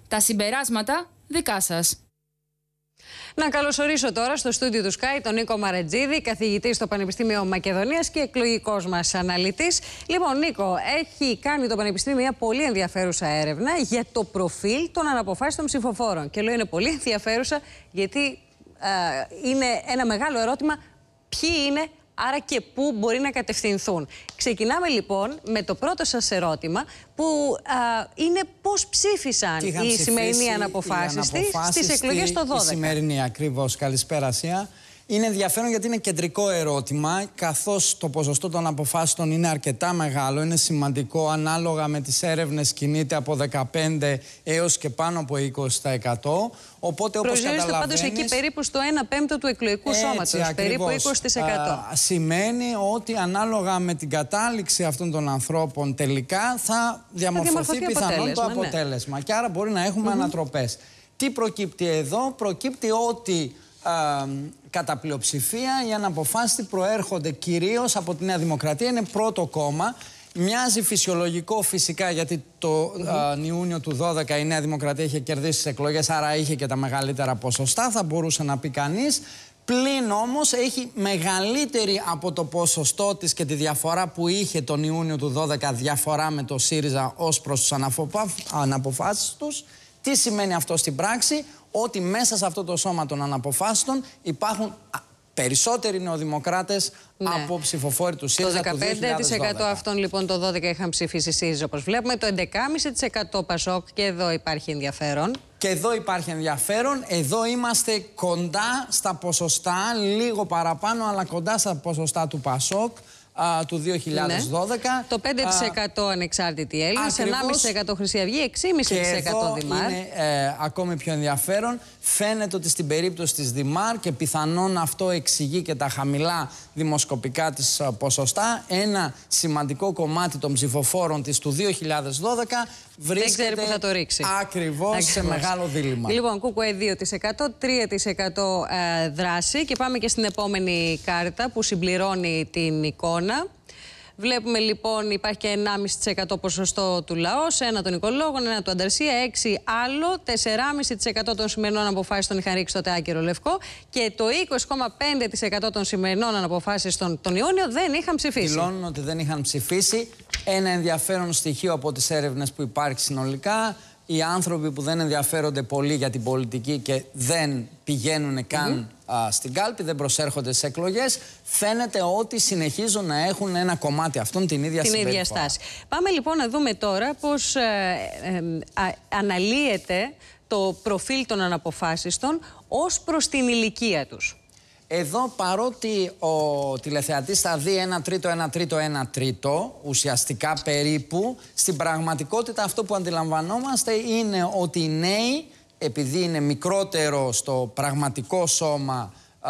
Τα συμπεράσματα δικά σας. Να καλωσορίσω τώρα στο στούντιο του Sky τον Νίκο Μαρετζίδη, καθηγητή στο Πανεπιστήμιο Μακεδονίας και εκλογικός μας αναλυτής. Λοιπόν, Νίκο, έχει κάνει το Πανεπιστήμιο μια πολύ ενδιαφέρουσα έρευνα για το προφίλ των αναποφάσιστων ψηφοφόρων. Και λέω είναι πολύ ενδιαφέρουσα γιατί ε, είναι ένα μεγάλο ερώτημα ποιοι είναι, άρα και πού μπορεί να κατευθυνθούν. Ξεκινάμε λοιπόν με το πρώτο σας ερώτημα, που α, είναι πώς ψήφισαν οι σημερινοί αναποφάσιστοι στις εκλογές το δώδεκα. Η σημερινή, ακριβώς. Καλησπέρα, Ασία. Είναι ενδιαφέρον γιατί είναι κεντρικό ερώτημα, καθώς το ποσοστό των αποφάσεων είναι αρκετά μεγάλο, είναι σημαντικό, ανάλογα με τις έρευνες κινείται από δεκαπέντε έως και πάνω από είκοσι τοις εκατό. Οπότε, όπως προσδιορίζεται καταλαβαίνεις, πάντως εκεί περίπου στο ένα πέμπτο του εκλογικού έτσι, σώματος, ακριβώς, περίπου είκοσι τοις εκατό. Α, σημαίνει ότι ανάλογα με την κατάληξη αυτών των ανθρώπων τελικά θα διαμορφωθεί πιθανόν το αποτέλεσμα. Ναι. Και άρα μπορεί να έχουμε mm-hmm. ανατροπές. Τι προκύπτει εδώ? Προκύπτει ότι α, κατά πλειοψηφία οι αναποφάσιστοι προέρχονται κυρίως από τη Νέα Δημοκρατία, είναι πρώτο κόμμα. Μοιάζει φυσιολογικό φυσικά, γιατί το mm-hmm. uh, Ιούνιο του δώδεκα η Νέα Δημοκρατία είχε κερδίσει τις εκλογές, άρα είχε και τα μεγαλύτερα ποσοστά, θα μπορούσε να πει κανείς. Πλην όμως έχει μεγαλύτερη από το ποσοστό της και τη διαφορά που είχε τον Ιούνιο του δώδεκα, διαφορά με το ΣΥΡΙΖΑ ως προς τους αναποφάσιστους. Τι σημαίνει αυτό στην πράξη? Ότι μέσα σε αυτό το σώμα των αναποφάσιστων υπάρχουν περισσότεροι νεοδημοκράτες ναι. από ψηφοφόροι του ΣΥΡΙΖΑ το δεκαπέντε τοις εκατό αυτών λοιπόν το δώδεκα είχαν ψηφίσει ΣΥΡΙΖΑ, όπως βλέπουμε, το έντεκα κόμμα πέντε τοις εκατό ΠΑΣΟΚ, και εδώ υπάρχει ενδιαφέρον. Και εδώ υπάρχει ενδιαφέρον. Εδώ είμαστε κοντά στα ποσοστά, λίγο παραπάνω, αλλά κοντά στα ποσοστά του ΠΑΣΟΚ α, του δύο χιλιάδες δώδεκα. Ναι. Το πέντε τοις εκατό α, ανεξάρτητοι Έλληνες, ενάμιση τοις εκατό Χρυσή Αυγή, έξι κόμμα πέντε τοις εκατό Δημάρ. Είναι ε, ακόμη πιο ενδιαφέρον. Φαίνεται ότι στην περίπτωση της Δημάρ, και πιθανόν αυτό εξηγεί και τα χαμηλά δημοσκοπικά της ποσοστά, ένα σημαντικό κομμάτι των ψηφοφόρων της του δύο χιλιάδες δώδεκα βρίσκεται, δεν ξέρει που θα το ρίξει. Ακριβώς, σε μεγάλο δίλημμα. Λοιπόν, ΚΚΕ δύο τοις εκατό, τρία τοις εκατό ε, δράση, και πάμε και στην επόμενη κάρτα που συμπληρώνει την εικόνα. Βλέπουμε λοιπόν υπάρχει και ενάμιση τοις εκατό ποσοστό του λαός, ένα των οικολόγων, ένα του Ανταρσία, έξι άλλο, τέσσερα κόμμα πέντε τοις εκατό των σημερινών αποφάσεων είχαν ρίξει τότε άκυρο λευκό, και το είκοσι κόμμα πέντε τοις εκατό των σημερινών αποφάσεων τον Ιούνιο δεν είχαν ψηφίσει. Δηλώνουν ότι δεν είχαν ψηφίσει. Ένα ενδιαφέρον στοιχείο από τις έρευνες που υπάρχει συνολικά. Οι άνθρωποι που δεν ενδιαφέρονται πολύ για την πολιτική και δεν πηγαίνουν καν mm-hmm. α, στην κάλπη, δεν προσέρχονται στις εκλογές, φαίνεται ότι συνεχίζουν να έχουν ένα κομμάτι αυτών την ίδια συμπεριφορά. Την ίδια στάση. Πάμε λοιπόν να δούμε τώρα πώς ε, ε, ε, αναλύεται το προφίλ των αναποφάσιστων ως προς την ηλικία τους. Εδώ, παρότι ο τηλεθεατής θα δει ένα τρίτο, ένα τρίτο, ένα τρίτο, ουσιαστικά περίπου, στην πραγματικότητα αυτό που αντιλαμβανόμαστε είναι ότι οι νέοι, επειδή είναι μικρότερο στο πραγματικό σώμα, α,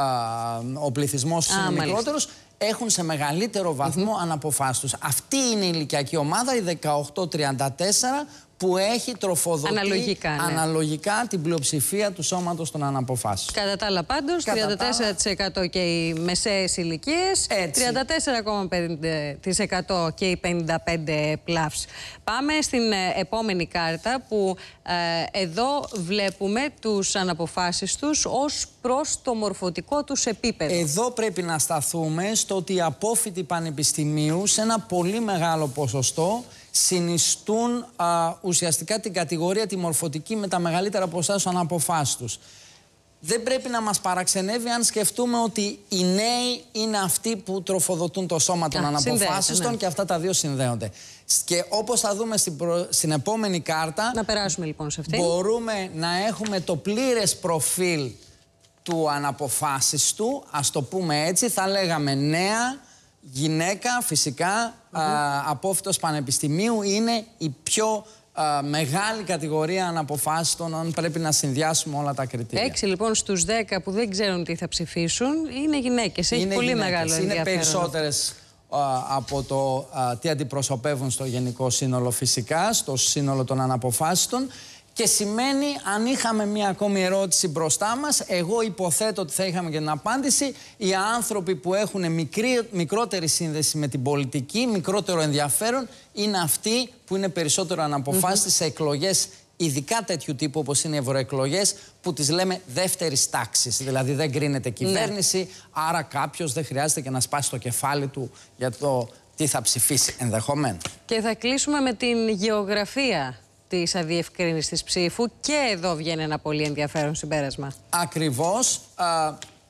ο πληθυσμός είναι μάλιστα. μικρότερος, έχουν σε μεγαλύτερο βαθμό mm-hmm. αναποφάσιστους. Αυτή είναι η ηλικιακή ομάδα, η δεκαοκτώ τριάντα τέσσερα, που έχει τροφοδοτεί αναλογικά, ναι. αναλογικά την πλειοψηφία του σώματος των αναποφάσεων. Κατά τα άλλα πάντως, τριάντα τέσσερα τοις εκατό και οι μεσαίες ηλικίες, τριάντα τέσσερα κόμμα πέντε τοις εκατό και οι πενήντα πέντε πλαύς. Πάμε στην ε, επόμενη κάρτα, που ε, εδώ βλέπουμε τους αναποφάσιστους ως προς το μορφωτικό τους επίπεδο. Εδώ πρέπει να σταθούμε στο ότι οι απόφοιτοι πανεπιστημίου σε ένα πολύ μεγάλο ποσοστό συνιστούν α, ουσιαστικά την κατηγορία τη μορφωτική με τα μεγαλύτερα ποσοστά στους αναποφάσιστους. Δεν πρέπει να μας παραξενεύει αν σκεφτούμε ότι οι νέοι είναι αυτοί που τροφοδοτούν το σώμα των αναποφάσιστων, ναι. και αυτά τα δύο συνδέονται. Και όπως θα δούμε στην, προ... στην επόμενη κάρτα, να περάσουμε λοιπόν σε αυτή, μπορούμε να έχουμε το πλήρες προφίλ του αναποφάσιστου, ας το πούμε έτσι, θα λέγαμε νέα, γυναίκα, φυσικά, mm-hmm. α, απόφοιτος πανεπιστημίου, είναι η πιο α, μεγάλη κατηγορία αναποφάσιστων, αν πρέπει να συνδυάσουμε όλα τα κριτήρια. Έξι λοιπόν στους δέκα που δεν ξέρουν τι θα ψηφίσουν είναι γυναίκες. Έχει είναι πολύ γυναίκες. Μεγάλο ενδιαφέρον. Είναι περισσότερες α, από το α, τι αντιπροσωπεύουν στο γενικό σύνολο, φυσικά, στο σύνολο των αναποφάσιστων. Και σημαίνει, αν είχαμε μία ακόμη ερώτηση μπροστά μας, εγώ υποθέτω ότι θα είχαμε και την απάντηση, οι άνθρωποι που έχουν μικρή, μικρότερη σύνδεση με την πολιτική, μικρότερο ενδιαφέρον, είναι αυτοί που είναι περισσότερο αναποφάσιστοι mm-hmm. σε εκλογές ειδικά τέτοιου τύπου όπως είναι οι ευρωεκλογές, που τις λέμε δεύτερης τάξης. Δηλαδή δεν κρίνεται κυβέρνηση, ναι. άρα κάποιος δεν χρειάζεται και να σπάσει το κεφάλι του για το τι θα ψηφίσει ενδεχομένως. Και θα κλείσουμε με την γεωγραφία της αδιευκρίνησης ψήφου, και εδώ βγαίνει ένα πολύ ενδιαφέρον συμπέρασμα. Ακριβώς. Α,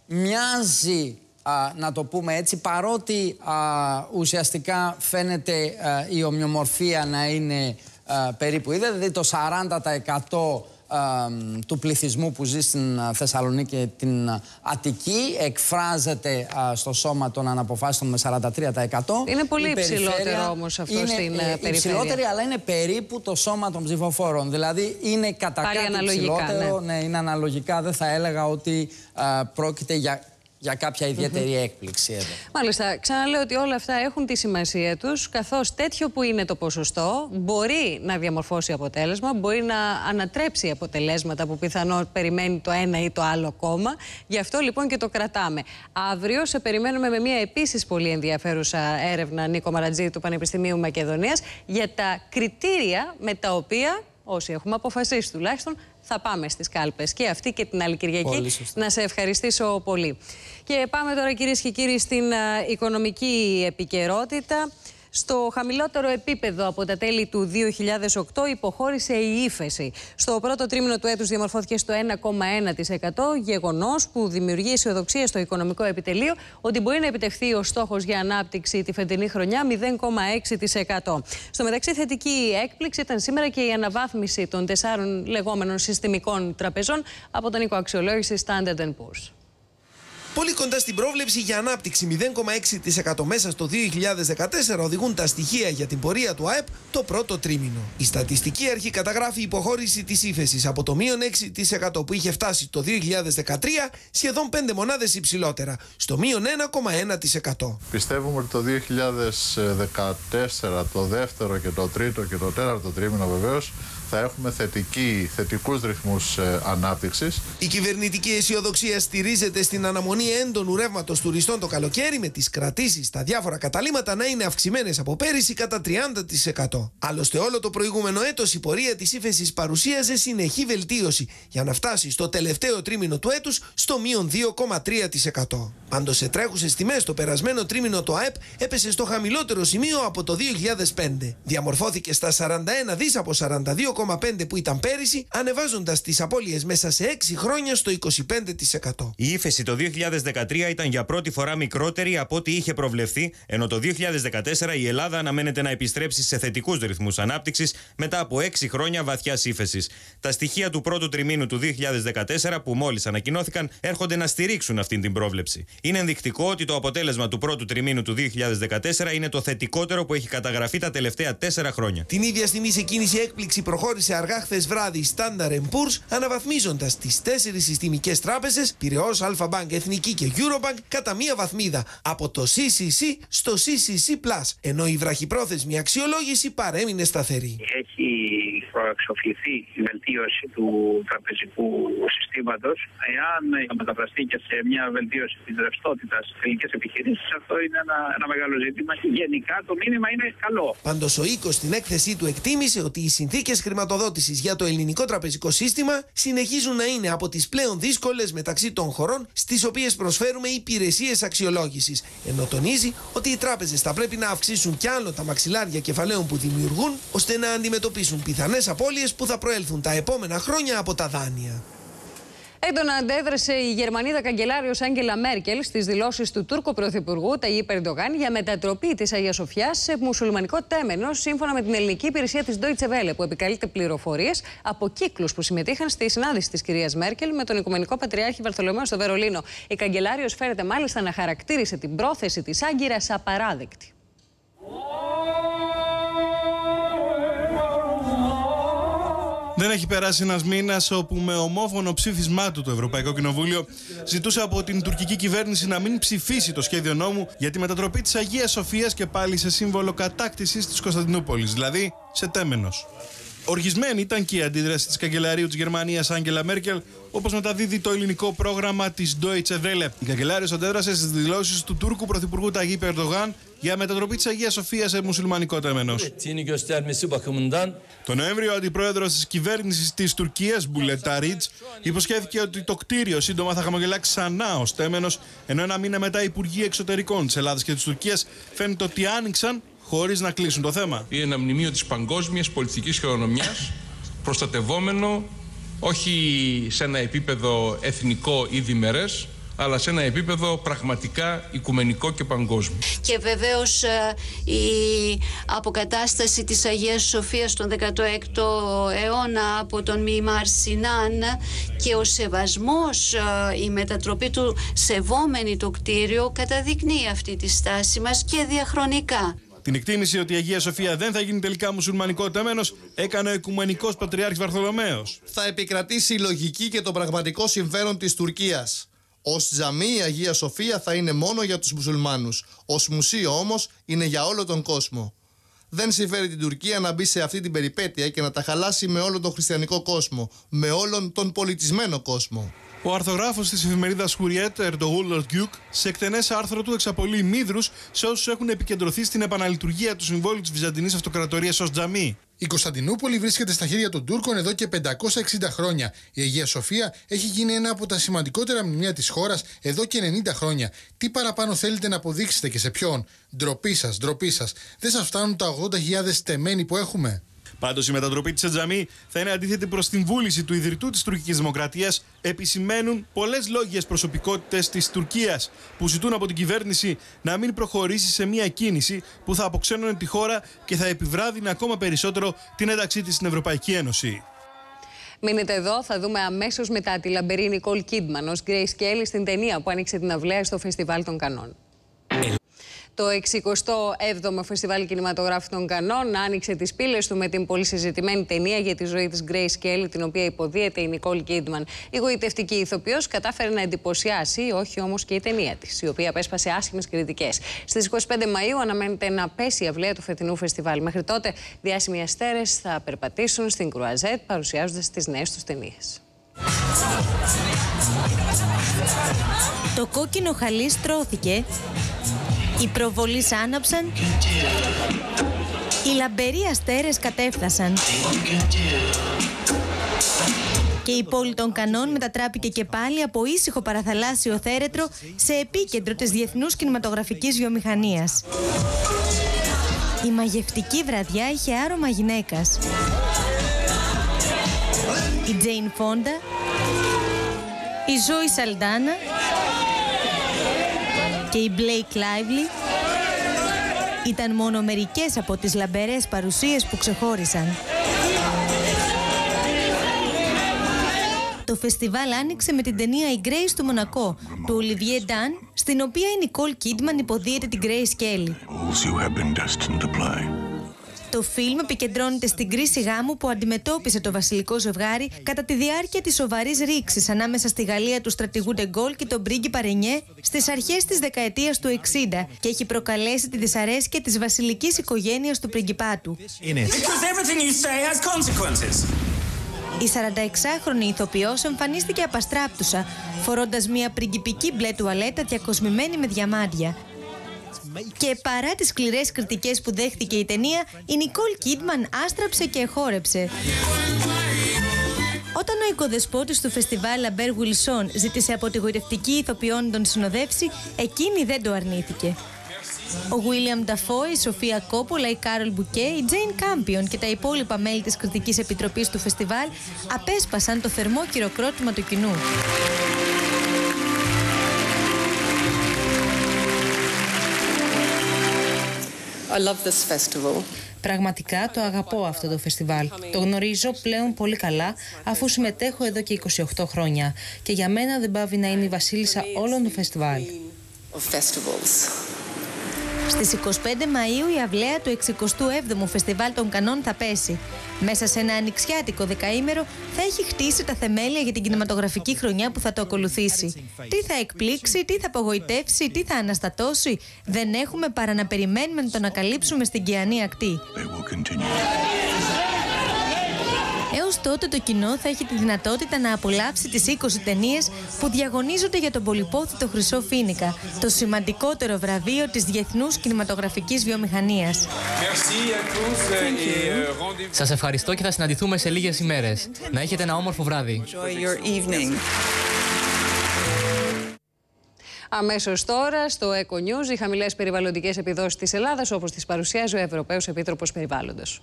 μοιάζει, α, να το πούμε έτσι, παρότι α, ουσιαστικά φαίνεται α, η ομοιομορφία να είναι α, περίπου ίδια, δηλαδή το σαράντα τοις εκατό του πληθυσμού που ζει στην Θεσσαλονίκη και την Αττική εκφράζεται α, στο σώμα των αναποφάσιστων με σαράντα τρία τοις εκατό. Είναι πολύ υψηλότερο όμως αυτό είναι, στην ε, περιφέρεια. Υψηλότερη, αλλά είναι περίπου το σώμα των ψηφοφόρων. Δηλαδή είναι κατά Πάλι κάτι αναλογικά, υψηλότερο. Ναι. ναι, είναι αναλογικά. Δεν θα έλεγα ότι α, πρόκειται για... για κάποια ιδιαίτερη mm-hmm. έκπληξη εδώ. Μάλιστα, ξαναλέω ότι όλα αυτά έχουν τη σημασία τους, καθώς τέτοιο που είναι το ποσοστό μπορεί να διαμορφώσει αποτέλεσμα, μπορεί να ανατρέψει αποτελέσματα που πιθανόν περιμένει το ένα ή το άλλο κόμμα. Γι' αυτό λοιπόν και το κρατάμε. Αύριο σε περιμένουμε με μια επίσης πολύ ενδιαφέρουσα έρευνα, Νίκο Μαρατζή του Πανεπιστημίου Μακεδονίας, για τα κριτήρια με τα οποία, όσοι έχουμε αποφασίσει τουλάχιστον, θα πάμε στις κάλπες. Και αυτή και την άλλη Κυριακή. Να σε ευχαριστήσω πολύ. Και πάμε τώρα, κυρίες και κύριοι, στην α, οικονομική επικαιρότητα. Στο χαμηλότερο επίπεδο από τα τέλη του δύο χιλιάδες οκτώ υποχώρησε η ύφεση. Στο πρώτο τρίμηνο του έτους διαμορφώθηκε στο ένα κόμμα ένα τοις εκατό, γεγονός που δημιουργεί αισιοδοξία στο οικονομικό επιτελείο ότι μπορεί να επιτευχθεί ο στόχος για ανάπτυξη τη φετινή χρονιά μηδέν κόμμα έξι τοις εκατό. Στο μεταξύ, θετική έκπληξη ήταν σήμερα και η αναβάθμιση των τεσσάρων λεγόμενων συστημικών τραπεζών από την οικοαξιολόγηση Standard and Poor's. Πολύ κοντά στην πρόβλεψη για ανάπτυξη μηδέν κόμμα έξι τοις εκατό μέσα στο δύο χιλιάδες δεκατέσσερα οδηγούν τα στοιχεία για την πορεία του ΑΕΠ το πρώτο τρίμηνο. Η στατιστική αρχή καταγράφει υποχώρηση της ύφεσης από το μείον έξι τοις εκατό που είχε φτάσει το δύο χιλιάδες δεκατρία σχεδόν πέντε μονάδες υψηλότερα, στο μείον ένα κόμμα ένα τοις εκατό. Πιστεύουμε ότι το δύο χιλιάδες δεκατέσσερα, το δεύτερο και το τρίτο και το τέταρτο τρίμηνο βεβαίως, θα έχουμε θετική, θετικούς ρυθμούς ε, ανάπτυξης. Η κυβερνητική αισιοδοξία στηρίζεται στην αναμονή έντονου ρεύματος τουριστών το καλοκαίρι, με τις κρατήσεις στα διάφορα καταλύματα να είναι αυξημένες από πέρυσι κατά τριάντα τοις εκατό. Άλλωστε, όλο το προηγούμενο έτος η πορεία της ύφεσης παρουσίαζε συνεχή βελτίωση για να φτάσει στο τελευταίο τρίμηνο του έτους στο μείον δύο κόμμα τρία τοις εκατό. Πάντως, σε τρέχουσες τιμές, το περασμένο τρίμηνο το ΑΕΠ έπεσε στο χαμηλότερο σημείο από το δύο χιλιάδες πέντε. Διαμορφώθηκε στα σαράντα ένα δις από σαράντα δύο κόμμα πέντε που ήταν πέρυσι, ανεβάζοντας τις απώλειες μέσα σε έξι χρόνια στο είκοσι πέντε τοις εκατό. Η ύφεση το δύο χιλιάδες δεκατρία ήταν για πρώτη φορά μικρότερη από ό,τι είχε προβλεφθεί, ενώ το δύο χιλιάδες δεκατέσσερα η Ελλάδα αναμένεται να επιστρέψει σε θετικούς ρυθμούς ανάπτυξης μετά από έξι χρόνια βαθιάς ύφεσης. Τα στοιχεία του πρώτου τριμήνου του δύο χιλιάδες δεκατέσσερα, που μόλις ανακοινώθηκαν, έρχονται να στηρίξουν αυτή την πρόβλεψη. Είναι ενδεικτικό ότι το αποτέλεσμα του πρώτου τριμήνου του δύο χιλιάδες δεκατέσσερα είναι το θετικότερο που έχει καταγραφεί τα τελευταία τέσσερα χρόνια. Την ίδια στιγμή σε κίνηση έκπληξη προχώρησε αργά χθες βράδυ η Standard and Poor's, αναβαθμίζοντας τις τέσσερις συστημικές τράπεζες, Πειραιώς, Αλφα Bank, Εθνική και Eurobank, κατά μία βαθμίδα από το σι σι σι στο σι σι σι πλας, ενώ η βραχυπρόθεσμη αξιολόγηση παρέμεινε σταθερή. Έχει προεξοφληθεί η βελτίωση του τραπεζικού συστήματος. Εάν μεταφραστεί και σε μια βελτίωση της ρευστότητας στις ελληνικές επιχειρήσεις, αυτό είναι ένα, ένα μεγάλο ζήτημα. Γενικά το μήνυμα είναι καλό. Πάντως ο οίκος στην έκθεσή του εκτίμησε ότι οι συνθήκες χρηματοδότησης για το ελληνικό τραπεζικό σύστημα συνεχίζουν να είναι από τις πλέον δύσκολες μεταξύ των χωρών στις οποίες προσφέρουμε υπηρεσίες αξιολόγησης. Ενώ τονίζει ότι οι τράπεζες θα πρέπει να αυξήσουν κι άλλο τα μαξιλάρια κεφαλαίων που δημιουργούν, ώστε να αντιμετωπίσουν πιθανές απώλειες που θα προέλθουν τα επόμενα χρόνια από τα δάνεια. Έντονα αντέδρασε η Γερμανίδα καγκελάριος Άγγελα Μέρκελ στις δηλώσεις του Τούρκου Πρωθυπουργού Ταγιίπ Ερντογάν για μετατροπή της Αγίας Σοφιάς σε μουσουλμανικό τέμενος, σύμφωνα με την ελληνική υπηρεσία της Deutsche Welle, που επικαλείται πληροφορίες από κύκλους που συμμετείχαν στη συνάντηση της κυρίας Μέρκελ με τον Οικουμενικό Πατριάρχη Βαρθολομαίο στο Βερολίνο. Η καγκελάριος φέρεται μάλιστα να χαρακτήρισε την πρόθεση της Άγκυρας απαράδεκτη. Δεν έχει περάσει ένας μήνας όπου με ομόφωνο ψήφισμά του το Ευρωπαϊκό Κοινοβούλιο ζητούσε από την τουρκική κυβέρνηση να μην ψηφίσει το σχέδιο νόμου για τη μετατροπή της Αγίας Σοφίας και πάλι σε σύμβολο κατάκτησης της Κωνσταντινούπολης, δηλαδή σε τέμενος. Οργισμένη ήταν και η αντίδραση της καγκελαρίου της Γερμανίας Άγγελα Μέρκελ, όπως μεταδίδει το ελληνικό πρόγραμμα της Deutsche Welle. Η καγκελάριος αντέδρασε στις δηλώσεις του Τούρκου Πρωθυπουργού Ταγίπ Ερντογάν για μετατροπή της Αγίας Σοφίας σε μουσουλμανικό τέμενος. Το Νοέμβριο, ο αντιπρόεδρος της κυβέρνησης της Τουρκίας, Μπουλετ Αρίτς, υποσχέθηκε ότι το κτίριο σύντομα θα χαμογελάξει ξανά ως τέμενος, ενώ ένα μήνα μετά οι Υπουργοί Εξωτερικών της Ελλάδας και της Τουρκίας φαίνεται ότι άνοιξαν χωρίς να κλείσουν το θέμα. Είναι ένα μνημείο της παγκόσμιας πολιτικής χειρονομιάς, προστατευόμενο όχι σε ένα επίπεδο εθνικό ή διμερές, αλλά σε ένα επίπεδο πραγματικά οικουμενικό και παγκόσμιο. Και βεβαίως η αποκατάσταση της Αγίας Σοφίας τον δέκατο έκτο αιώνα από τον Μιμάρ Σινάν και ο σεβασμός, η μετατροπή του σεβόμενη το κτίριο καταδεικνύει αυτή τη στάση μας και διαχρονικά. Την εκτίμηση ότι η Αγία Σοφία δεν θα γίνει τελικά μουσουλμανικό τέμενος έκανε ο Οικουμενικός Πατριάρχης Βαρθολομαίος. Θα επικρατήσει η λογική και το πραγματικό συμφέρον της Τουρκίας. Ως τζαμί η Αγία Σοφία θα είναι μόνο για τους μουσουλμάνους. Ως μουσείο όμως είναι για όλο τον κόσμο. Δεν συμφέρει την Τουρκία να μπει σε αυτή την περιπέτεια και να τα χαλάσει με όλο τον χριστιανικό κόσμο, με όλον τον πολιτισμένο κόσμο. Ο αρθογράφος της εφημερίδας Χουριέτ, Ερντογούλ Γκιουκ, σε εκτενές άρθρο του εξαπολύει μύδρους σε όσους έχουν επικεντρωθεί στην επαναλειτουργία του συμβόλου της Βυζαντινής Αυτοκρατορίας ως τζαμί. Η Κωνσταντινούπολη βρίσκεται στα χέρια των Τούρκων εδώ και πεντακόσια εξήντα χρόνια. Η Αγία Σοφία έχει γίνει ένα από τα σημαντικότερα μνημεία της χώρας εδώ και ενενήντα χρόνια. Τι παραπάνω θέλετε να αποδείξετε και σε ποιον? Ντροπή σας, ντροπή σας. Δεν σας φτάνουν τα ογδόντα χιλιάδες τεμένοι που έχουμε? Πάντως η μετατροπή της τζαμί θα είναι αντίθετη προς την βούληση του ιδρυτού της τουρκικής δημοκρατίας, επισημαίνουν πολλές λόγιες προσωπικότητες της Τουρκίας που ζητούν από την κυβέρνηση να μην προχωρήσει σε μια κίνηση που θα αποξένωνε τη χώρα και θα επιβράδυνε ακόμα περισσότερο την ένταξή της στην Ευρωπαϊκή Ένωση. Μείνετε εδώ, θα δούμε αμέσως μετά τη λαμπερή Νικόλ Κίντμαν ως Grace Kelly στην ταινία που άνοιξε την αυλαία στο Φεστιβάλ των Κανών. Το εξηκοστό έβδομο Φεστιβάλ Κινηματογράφου των Κανών άνοιξε τις πύλες του με την πολύ συζητημένη ταινία για τη ζωή της Grace Kelly, την οποία υποδίεται η Νικόλ Κίντμαν. Η γοητευτική ηθοποιός κατάφερε να εντυπωσιάσει, όχι όμως και η ταινία της, η οποία απέσπασε άσχημες κριτικές. Στις είκοσι πέντε Μαΐου αναμένεται να πέσει η αυλαία του φετινού φεστιβάλ. Μέχρι τότε, διάσημοι αστέρες θα περπατήσουν στην Κρουαζέτ παρουσιάζοντας τις νέες τους ταινίες. Το κόκκινο χαλί στρώθηκε. Οι προβολείς άναψαν, οι λαμπεροί αστέρες κατέφθασαν και η πόλη των Κανών μετατράπηκε και πάλι από ήσυχο παραθαλάσσιο θέρετρο σε επίκεντρο της διεθνούς κινηματογραφικής βιομηχανίας. Η μαγευτική βραδιά είχε άρωμα γυναίκας. Η Τζέιν Φόντα, η Ζόη Σαλντάνα και η Blake Lively ήταν μόνο μερικές από τις λαμπερές παρουσίες που ξεχώρισαν. Το φεστιβάλ άνοιξε με την ταινία «Η Grace του Μονακό» του Olivier Dan, στην οποία η Νικόλ Κίντμαν υποδίεται την Grace Kelly. Το φιλμ επικεντρώνεται στην κρίση γάμου που αντιμετώπισε το βασιλικό ζευγάρι κατά τη διάρκεια της σοβαρής ρήξης ανάμεσα στη Γαλλία του στρατηγού Ντεγκόλ και τον πρίγκιπα Ρενιέ στις αρχές της δεκαετίας του εξήντα και έχει προκαλέσει τη δυσαρέσκεια της βασιλικής οικογένειας του πριγκιπάτου. Η σαρανταεξάχρονη ηθοποιός εμφανίστηκε απαστράπτουσα, φορώντας μια πριγκιπική μπλε τουαλέτα διακοσμημένη με διαμάντια. Και παρά τις σκληρές κριτικές που δέχτηκε η ταινία, η Νικόλ Κίντμαν άστραψε και εχόρεψε. Όταν ο οικοδεσπότης του φεστιβάλ Λαμπέρ Γουιλσόν ζήτησε από τη γοητευτική ηθοποιό να τον συνοδεύσει, εκείνη δεν το αρνήθηκε. Ο Γουίλιαμ Νταφό, η Σοφία Κόπολα, η Κάρολ Μπουκέ, η Τζέιν Κάμπιον και τα υπόλοιπα μέλη της κριτικής επιτροπής του φεστιβάλ απέσπασαν το θερμό χειροκρότημα του κοινού. I love this festival. Πραγματικά το αγαπώ αυτό το φεστιβάλ. Το γνωρίζω πλέον πολύ καλά, αφού συμμετέχω εδώ και είκοσι οκτώ χρόνια. Και για μένα δεν πάβει να είναι η βασίλισσα όλων των φεστιβάλ. Στις είκοσι πέντε Μαΐου η αυλαία του εξηκοστού έβδομου Φεστιβάλ των Κανών θα πέσει. Μέσα σε ένα ανοιξιάτικο δεκαήμερο θα έχει χτίσει τα θεμέλια για την κινηματογραφική χρονιά που θα το ακολουθήσει. Τι θα εκπλήξει, τι θα απογοητεύσει, τι θα αναστατώσει, δεν έχουμε παρά να περιμένουμε να το ανακαλύψουμε στην Κιανή Ακτή. Έως τότε το κοινό θα έχει τη δυνατότητα να απολαύσει τις είκοσι ταινίες που διαγωνίζονται για τον πολυπόθητο Χρυσό Φοίνικα, το σημαντικότερο βραβείο της διεθνούς κινηματογραφικής βιομηχανίας. Σας ευχαριστώ και θα συναντηθούμε σε λίγες ημέρες. Να έχετε ένα όμορφο βράδυ. Αμέσως τώρα, στο Echo News, οι χαμηλές περιβαλλοντικές επιδόσεις της Ελλάδας, όπως τις παρουσιάζει ο Ευρωπαίος Επίτροπος Περιβάλλοντος.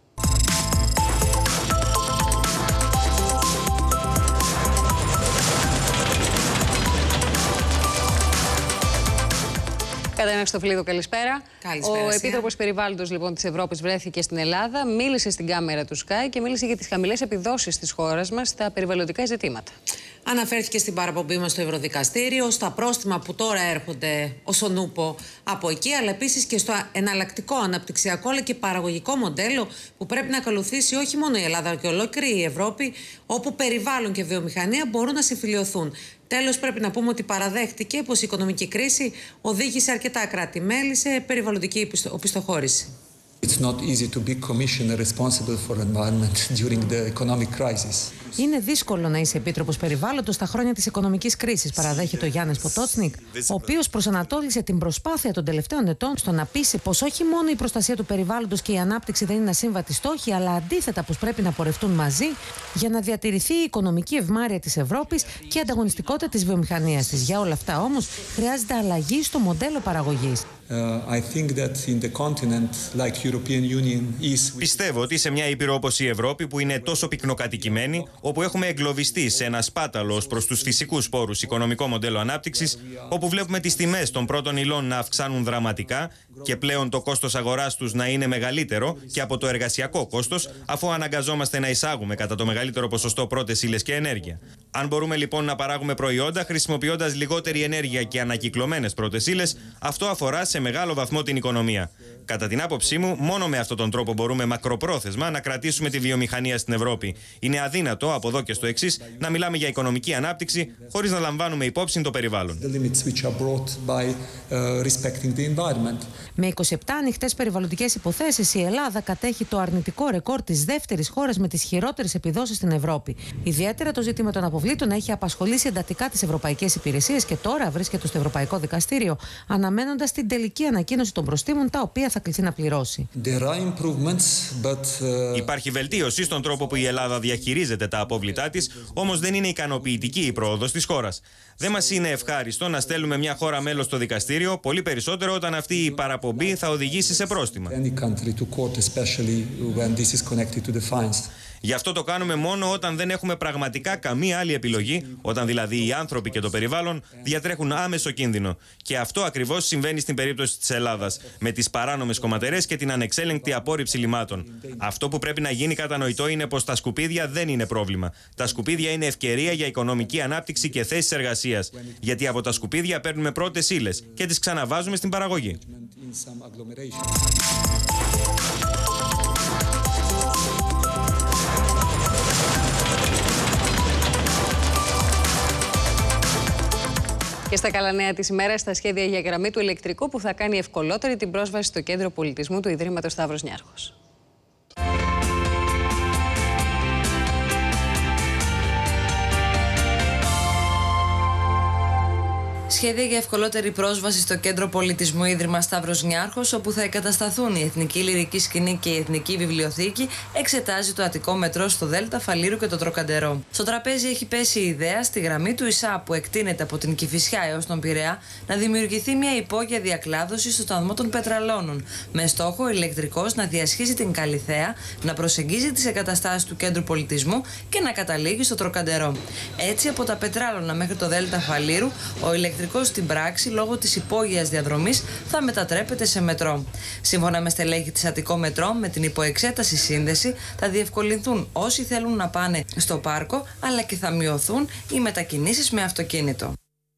Κατερίνα Χριστοφλίδου, καλησπέρα. Καλησπέρα. Ο Επίτροπος Περιβάλλοντος λοιπόν της Ευρώπης βρέθηκε στην Ελλάδα, μίλησε στην κάμερα του Sky και μίλησε για τις χαμηλές επιδόσεις της χώρας μας στα περιβαλλοντικά ζητήματα. Αναφέρθηκε στην παραπομπή μας στο Ευρωδικαστήριο, στα πρόστιμα που τώρα έρχονται ως ο νούπο από εκεί, αλλά επίσης και στο εναλλακτικό, αναπτυξιακό αλλά και παραγωγικό μοντέλο που πρέπει να ακολουθήσει όχι μόνο η Ελλάδα αλλά και ολόκληρη η Ευρώπη, όπου περιβάλλον και βιομηχανία μπορούν να συμφιλειωθούν. Τέλος, πρέπει να πούμε ότι παραδέχτηκε πως η οικονομική κρίση οδήγησε αρκετά κράτη-μέλη σε περιβαλλοντική οπισθοχώρηση. It's not easy to be commissioner responsible for environment during the economic crisis. Είναι δύσκολο να είσαι επίτροπος περιβάλλοντος στα χρόνια της οικονομικής κρίσης, παραδέχεται ο Γιάννης Ποτότσνικ, ο οποίος προσανατόλισε την προσπάθεια των τελευταίων ετών στο να πείσει πως όχι μόνο η προστασία του περιβάλλοντος και η ανάπτυξη δεν είναι ασύμβατοι στόχοι, αλλά αντίθετα πως πρέπει να πορευτούν μαζί για να διατηρηθεί η οικονομική ευμάρεια της Ευρώπης και η ανταγωνιστικότητα της βιομηχανίας της. Για όλα αυτά όμως χρειάζεται αλλαγή στο μοντέλο παραγωγής. Uh, I think that in the continent, like European Union is... Πιστεύω ότι σε μια ήπειρο όπως η Ευρώπη, που είναι τόσο πυκνοκατοικημένη, όπου έχουμε εγκλωβιστεί σε ένα σπάταλο ως προς τους φυσικούς πόρους οικονομικό μοντέλο ανάπτυξης, όπου βλέπουμε τις τιμές των πρώτων υλών να αυξάνουν δραματικά και πλέον το κόστος αγοράς τους να είναι μεγαλύτερο και από το εργασιακό κόστος, αφού αναγκαζόμαστε να εισάγουμε κατά το μεγαλύτερο ποσοστό πρώτες ύλες και ενέργεια. Αν μπορούμε λοιπόν να παράγουμε προϊόντα χρησιμοποιώντας λιγότερη ενέργεια και ανακυκλωμένες πρώτες ύλες, αυτό αφορά σε μεγάλο βαθμό την οικονομία. Κατά την άποψή μου, μόνο με αυτόν τον τρόπο μπορούμε μακροπρόθεσμα να κρατήσουμε τη βιομηχανία στην Ευρώπη. Είναι αδύνατο από εδώ και στο εξής να μιλάμε για οικονομική ανάπτυξη χωρίς να λαμβάνουμε υπόψη το περιβάλλον. Με είκοσι επτά ανοιχτές περιβαλλοντικές υποθέσεις, η Ελλάδα κατέχει το αρνητικό ρεκόρ της δεύτερης χώρας με τις χειρότερες επιδόσεις στην Ευρώπη. Ιδιαίτερα το ζήτημα των αποβλήτων έχει απασχολήσει εντατικά τις ευρωπαϊκές υπηρεσίες και τώρα βρίσκεται στο Ευρωπαϊκό Δικαστήριο, αναμένοντας την τελική ανακοίνωση των προστίμων τα οποία θα κληθεί να πληρώσει. But, uh... Υπάρχει βελτίωση στον τρόπο που η Ελλάδα διαχειρίζεται τα απόβλητά της, όμως δεν είναι ικανοποιητική η πρόοδος της χώρας. Δεν μας είναι ευχάριστο να στέλνουμε μια χώρα μέλος στο δικαστήριο, πολύ περισσότερο όταν αυτή η παραπομπή θα οδηγήσει σε πρόστιμα. Γι' αυτό το κάνουμε μόνο όταν δεν έχουμε πραγματικά καμία άλλη επιλογή, όταν δηλαδή οι άνθρωποι και το περιβάλλον διατρέχουν άμεσο κίνδυνο. Και αυτό ακριβώς συμβαίνει στην περίπτωση της Ελλάδας, με τις παράνομες κομματερές και την ανεξέλεγκτη απόρριψη λιμάτων. Αυτό που πρέπει να γίνει κατανοητό είναι πως τα σκουπίδια δεν είναι πρόβλημα. Τα σκουπίδια είναι ευκαιρία για οικονομική ανάπτυξη και θέσεις εργασίας. Γιατί από τα σκουπίδια παίρνουμε πρώτες ύλες και τις ξαναβάζουμε στην παραγωγή. Και στα καλά νέα της ημέρας, στα σχέδια για γραμμή του ηλεκτρικού που θα κάνει ευκολότερη την πρόσβαση στο Κέντρο Πολιτισμού του Ιδρύματος Σταύρος Νιάρχος. Σχέδια για ευκολότερη πρόσβαση στο Κέντρο Πολιτισμού Ίδρυμα Σταύρος Νιάρχος, όπου θα εγκατασταθούν η Εθνική Λυρική Σκηνή και η Εθνική Βιβλιοθήκη, εξετάζει το Αττικό Μετρό στο Δέλτα, Φαλήρου και το Τροκαντερό. Στο τραπέζι έχει πέσει η ιδέα στη γραμμή του ΙΣΑ που εκτείνεται από την Κηφισιά έως τον Πειραιά να δημιουργηθεί μια υπόγεια διακλάδωση στο σταθμό των Πετραλώνων, με στόχο ο ηλεκτρικός να διασχίσει την Καλιθέα, να προσεγγίζει τις εγκαταστάσεις του Κέντρου Πολιτισμού και να καταλήγει στο Τροκαντερό. Έτσι, από τα Πετράλωνα μέχρι το Δέλτα Φαλήρου, ο ηλεκτρικός στην πράξη, λόγω της υπόγειας διαδρομής, θα μετατρέπεται σε μετρό. Σύμφωνα με στελέχη της Αττικό Μετρό, με την υποεξέταση σύνδεση θα διευκολυνθούν όσοι θέλουν να πάνε στο πάρκο, αλλά και θα μειωθούν οι μετακινήσεις με αυτοκίνητο.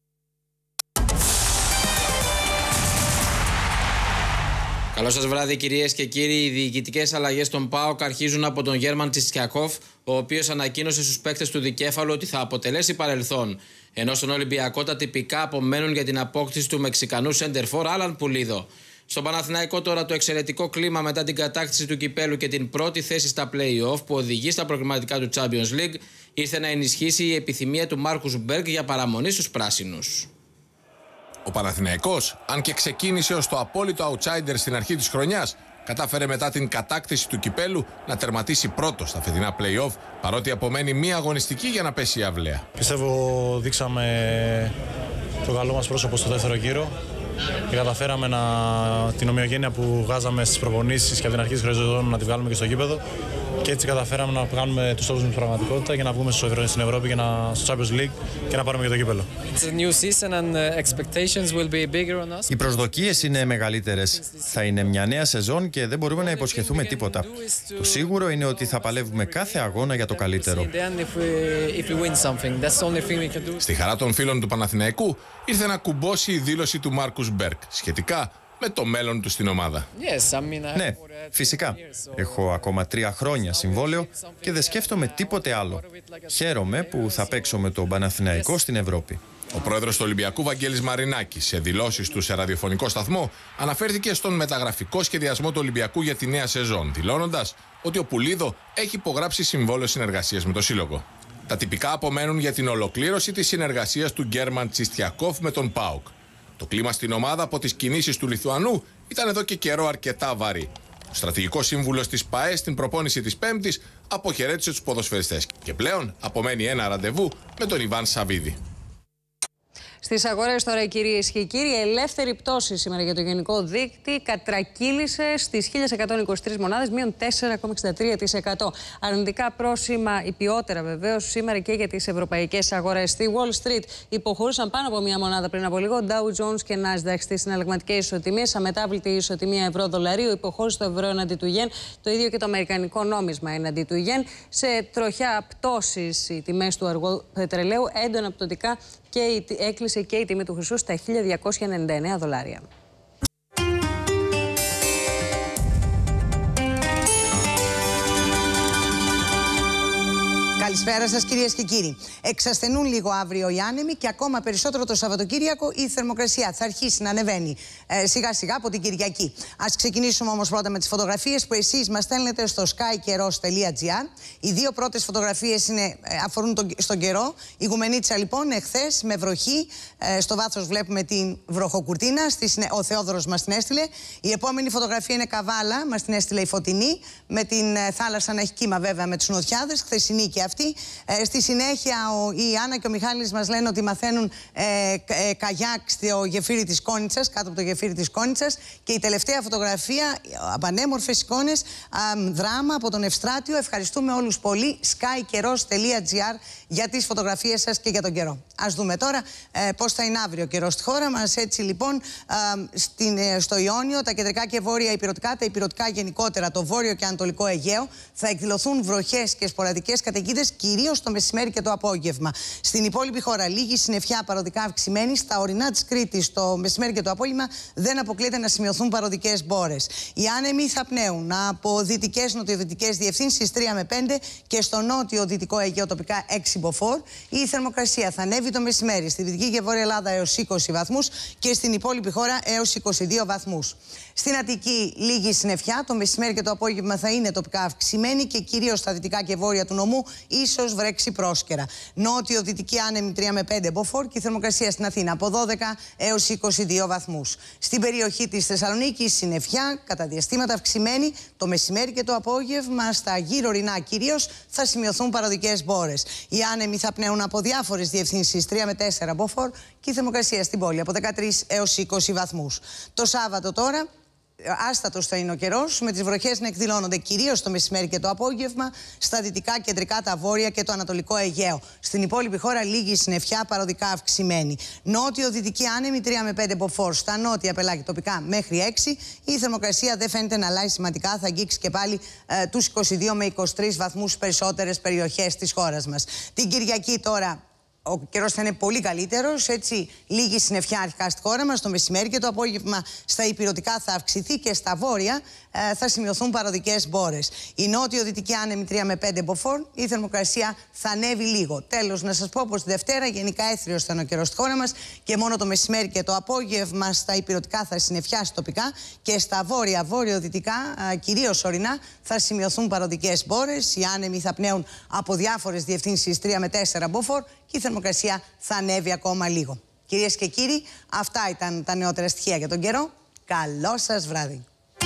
Καλό σας βράδυ, κυρίες και κύριοι. Οι διοικητικές αλλαγές στον ΠΑΟΚ αρχίζουν από τον Γέρμαν Τσιτσιακόφ, ο οποίος ανακοίνωσε στους παίκτες του δικέφαλου ότι θα αποτελέσει παρελθόν. Ενώ στον Ολυμπιακό τα τυπικά απομένουν για την απόκτηση του Μεξικανού σέντερφορ Άλαν Πουλίδο. Στον Παναθηναϊκό τώρα το εξαιρετικό κλίμα μετά την κατάκτηση του κυπέλου και την πρώτη θέση στα play-off που οδηγεί στα προκριματικά του Champions League ήρθε να ενισχύσει η επιθυμία του Μάρκους Μπέργκ για παραμονή στους πράσινους. Ο Παναθηναϊκός, αν και ξεκίνησε ως το απόλυτο outsider στην αρχή της χρονιάς, κατάφερε μετά την κατάκτηση του κυπέλου να τερματίσει πρώτο στα φετινά play-off, παρότι απομένει μία αγωνιστική για να πέσει η αυλαία. Πιστεύω δείξαμε το καλό μας πρόσωπο στο δεύτερο γύρο και καταφέραμε να, την ομοιογένεια που βγάζαμε στις προπονήσεις και από την αρχή της χρονιάς να τη βγάλουμε και στο γήπεδο. Και έτσι καταφέραμε να κάνουμε τους στόχους μας πραγματικότητα για να βγούμε στην Ευρώπη και να, στο Champions League και να πάρουμε και το κύπελο. Οι προσδοκίες είναι μεγαλύτερες. Θα είναι μια νέα σεζόν και δεν μπορούμε να υποσχεθούμε τίποτα. Το σίγουρο είναι ότι θα παλεύουμε κάθε αγώνα για το καλύτερο. Στη χαρά των φίλων του Παναθηναϊκού ήρθε να κουμπώσει η δήλωση του Μάρκους Μπέργκ σχετικά με το μέλλον του στην ομάδα. Ναι, φυσικά. Έχω ακόμα τρία χρόνια συμβόλαιο και δεν σκέφτομαι τίποτε άλλο. Χαίρομαι που θα παίξω με τον Παναθηναϊκό στην Ευρώπη. Ο πρόεδρος του Ολυμπιακού, Βαγγέλης Μαρινάκης, σε δηλώσεις του σε ραδιοφωνικό σταθμό, αναφέρθηκε στον μεταγραφικό σχεδιασμό του Ολυμπιακού για τη νέα σεζόν, δηλώνοντας ότι ο Πουλίδο έχει υπογράψει συμβόλαιο συνεργασίας με το σύλλογο. Τα τυπικά απομένουν για την ολοκλήρωση της συνεργασίας του Γκέρμαν Τσιστιακόφ με τον ΠΑΟΚ. Το κλίμα στην ομάδα από τις κινήσεις του Λιθουανού ήταν εδώ και καιρό αρκετά βαρύ. Ο στρατηγικός σύμβουλος της ΠΑΕ στην προπόνηση της Πέμπτης αποχαιρέτησε τους ποδοσφαιριστές και πλέον απομένει ένα ραντεβού με τον Ιβάν Σαββίδη. Στις αγορές τώρα, κυρίες και κύριοι, ελεύθερη πτώση σήμερα για το γενικό δείκτη κατρακύλησε στις χίλιες εκατόν είκοσι τρεις μονάδες, μείον τέσσερα κόμμα εξήντα τρία τοις εκατό. Αρνητικά πρόσημα, υπιότερα βεβαίως, σήμερα και για τις ευρωπαϊκές αγορές. Στη Wall Street υποχωρούσαν πάνω από μία μονάδα πριν από λίγο. Dow Jones και Nasdaq στις συναλλαγματικές ισοτιμίες. Αμετάβλητη ισοτιμία ευρώ-δολαρίου υποχώρησε το ευρώ εναντί του γεν. Το ίδιο και το αμερικανικό νόμισμα εναντί του γεν. Σε τροχιά πτώσεις οι τιμές του αργού πετρελαίου, έντονα πτωτικά και η, έκλεισε και η τιμή του χρυσού στα χίλια διακόσια ενενήντα εννέα δολάρια. Καλησπέρα σας, κυρίες και κύριοι. Εξασθενούν λίγο αύριο οι άνεμοι και ακόμα περισσότερο το Σαββατοκύριακο η θερμοκρασία θα αρχίσει να ανεβαίνει ε, σιγά σιγά από την Κυριακή. Ας ξεκινήσουμε όμως πρώτα με τις φωτογραφίες που εσείς μας στέλνετε στο skykeros τελεία gr. Οι δύο πρώτες φωτογραφίες είναι, ε, αφορούν τον, στον καιρό. Η Γουμενίτσα λοιπόν εχθές με βροχή. Ε, στο βάθος βλέπουμε την βροχοκουρτίνα. Στη, ο Θεόδωρος μας την έστειλε. Η επόμενη φωτογραφία είναι Καβάλα. Μας την έστειλε η Φωτεινή. Με την ε, θάλασσα να έχει κύμα βέβαια με τους νοτιάδες. Χθεσινή και αυτή. Ε, στη συνέχεια ο, η Άννα και ο Μιχάλης μας λένε ότι μαθαίνουν ε, ε, καγιάκ στο γεφύρι της Κόνιτσας, κάτω από το γεφύρι της Κόνιτσας. Και η τελευταία φωτογραφία, πανέμορφες εικόνες, α, δράμα από τον Ευστράτιο. Ευχαριστούμε όλους πολύ. skykeros τελεία gr για τις φωτογραφίες σας και για τον καιρό. Ας δούμε τώρα ε, πώς θα είναι αύριο ο καιρός στη χώρα μας. Έτσι λοιπόν, α, στην, ε, στο Ιόνιο, τα κεντρικά και βόρεια υπηρετικά, τα υπηρετικά γενικότερα, το βόρειο και ανατολικό Αιγαίο, θα εκδηλωθούν βροχές και σποραδικές καταιγίδες, κυρίως το μεσημέρι και το απόγευμα. Στην υπόλοιπη χώρα, λίγη συννεφιά παροδικά αυξημένη. Στα ορεινά της Κρήτης, το μεσημέρι και το απόγευμα, δεν αποκλείεται να σημειωθούν παροδικές μπόρες. Οι άνεμοι θα πνέουν από δυτικές νοτιοδυτικές διευθύνσεις τρία με πέντε και στο νότιο-δυτικό Αιγαίο τοπικά έξι μποφόρ. Η θερμοκρασία θα ανέβει το μεσημέρι στη Δυτική και Βόρεια Ελλάδα έως είκοσι βαθμούς και στην υπόλοιπη χώρα έως είκοσι δύο βαθμούς. Στην Αττική, λίγη συννεφιά. Το μεσημέρι και το απόγευμα θα είναι τοπικά αυξημένη και κυρίως στα δυτικά και βόρεια του νομού, ίσως βρέξει πρόσκαιρα. Νότιο-δυτική άνεμη τρία με πέντε μποφόρ και η θερμοκρασία στην Αθήνα από δώδεκα έως είκοσι δύο βαθμούς. Στην περιοχή της Θεσσαλονίκης, συννεφιά, κατά διαστήματα αυξημένη. Το μεσημέρι και το απόγευμα στα γύρω ορεινά κυρίως θα σημειωθούν παροδικές μπόρες. Οι άνεμοι θα πνέουν από διάφορες διευθύνσεις τρία με τέσσερα μποφόρ και η θερμοκρασία στην πόλη από δεκατρείς έως είκοσι βαθμούς. Το Σάββατο τώρα, άστατος θα είναι ο καιρός, με τις βροχές να εκδηλώνονται κυρίως το μεσημέρι και το απόγευμα στα δυτικά, κεντρικά, τα βόρεια και το ανατολικό Αιγαίο. Στην υπόλοιπη χώρα, λίγη συννεφιά, παροδικά αυξημένη. Νότιο-δυτική άνεμη τρία με πέντε μποφόρ. Στα νότια πελάγη τοπικά μέχρι έξι. Η θερμοκρασία δεν φαίνεται να αλλάζει σημαντικά. Θα αγγίξει και πάλι ε, τους είκοσι δύο με είκοσι τρεις βαθμούς περισσότερες περιοχές της χώρας μας. Την Κυριακή τώρα, ο καιρός θα είναι πολύ καλύτερος. Έτσι, λίγη συννεφιά αρχικά στη χώρα μας το μεσημέρι και το απόγευμα στα ηπειρωτικά θα αυξηθεί και στα βόρεια ε, θα σημειωθούν παροδικές μπόρες. Η νότιο-δυτική άνεμη τρία με πέντε μποφόρ, η θερμοκρασία θα ανέβει λίγο. Τέλος, να σας πω πως τη Δευτέρα γενικά έθριος θα είναι ο καιρός στη χώρα μας και μόνο το μεσημέρι και το απόγευμα στα ηπειρωτικά θα συννεφιάσει τοπικά και στα βόρεια, βόρειο-δυτικά, κυρίως ορεινά, θα σημειωθούν παροδικές μπόρες. Οι άνεμοι θα πνέουν από διάφορες διευθύνσεις τρία με τέσσερα μποφόρ και η θερμοκρασία θα ανέβει ακόμα λίγο. Κυρίες και κύριοι, αυτά ήταν τα νεότερα στοιχεία για τον καιρό. Καλό σας βράδυ.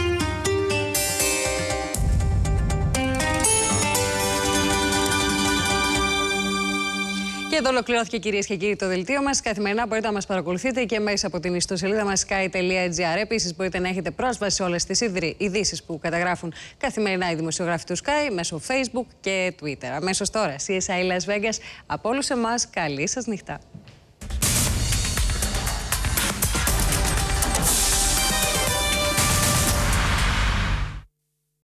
Και εδώ ολοκληρώθηκε, κυρίες και κύριοι, το δελτίο μας. Καθημερινά μπορείτε να μας παρακολουθείτε και μέσα από την ιστοσελίδα μας sky τελεία gr. Επίσης, μπορείτε να έχετε πρόσβαση σε όλες τις ειδήσεις που καταγράφουν καθημερινά οι δημοσιογράφοι του Sky μέσω Facebook και Twitter. Αμέσως τώρα, σι ες άι Las Vegas. Από όλους εμάς, καλή σας νύχτα.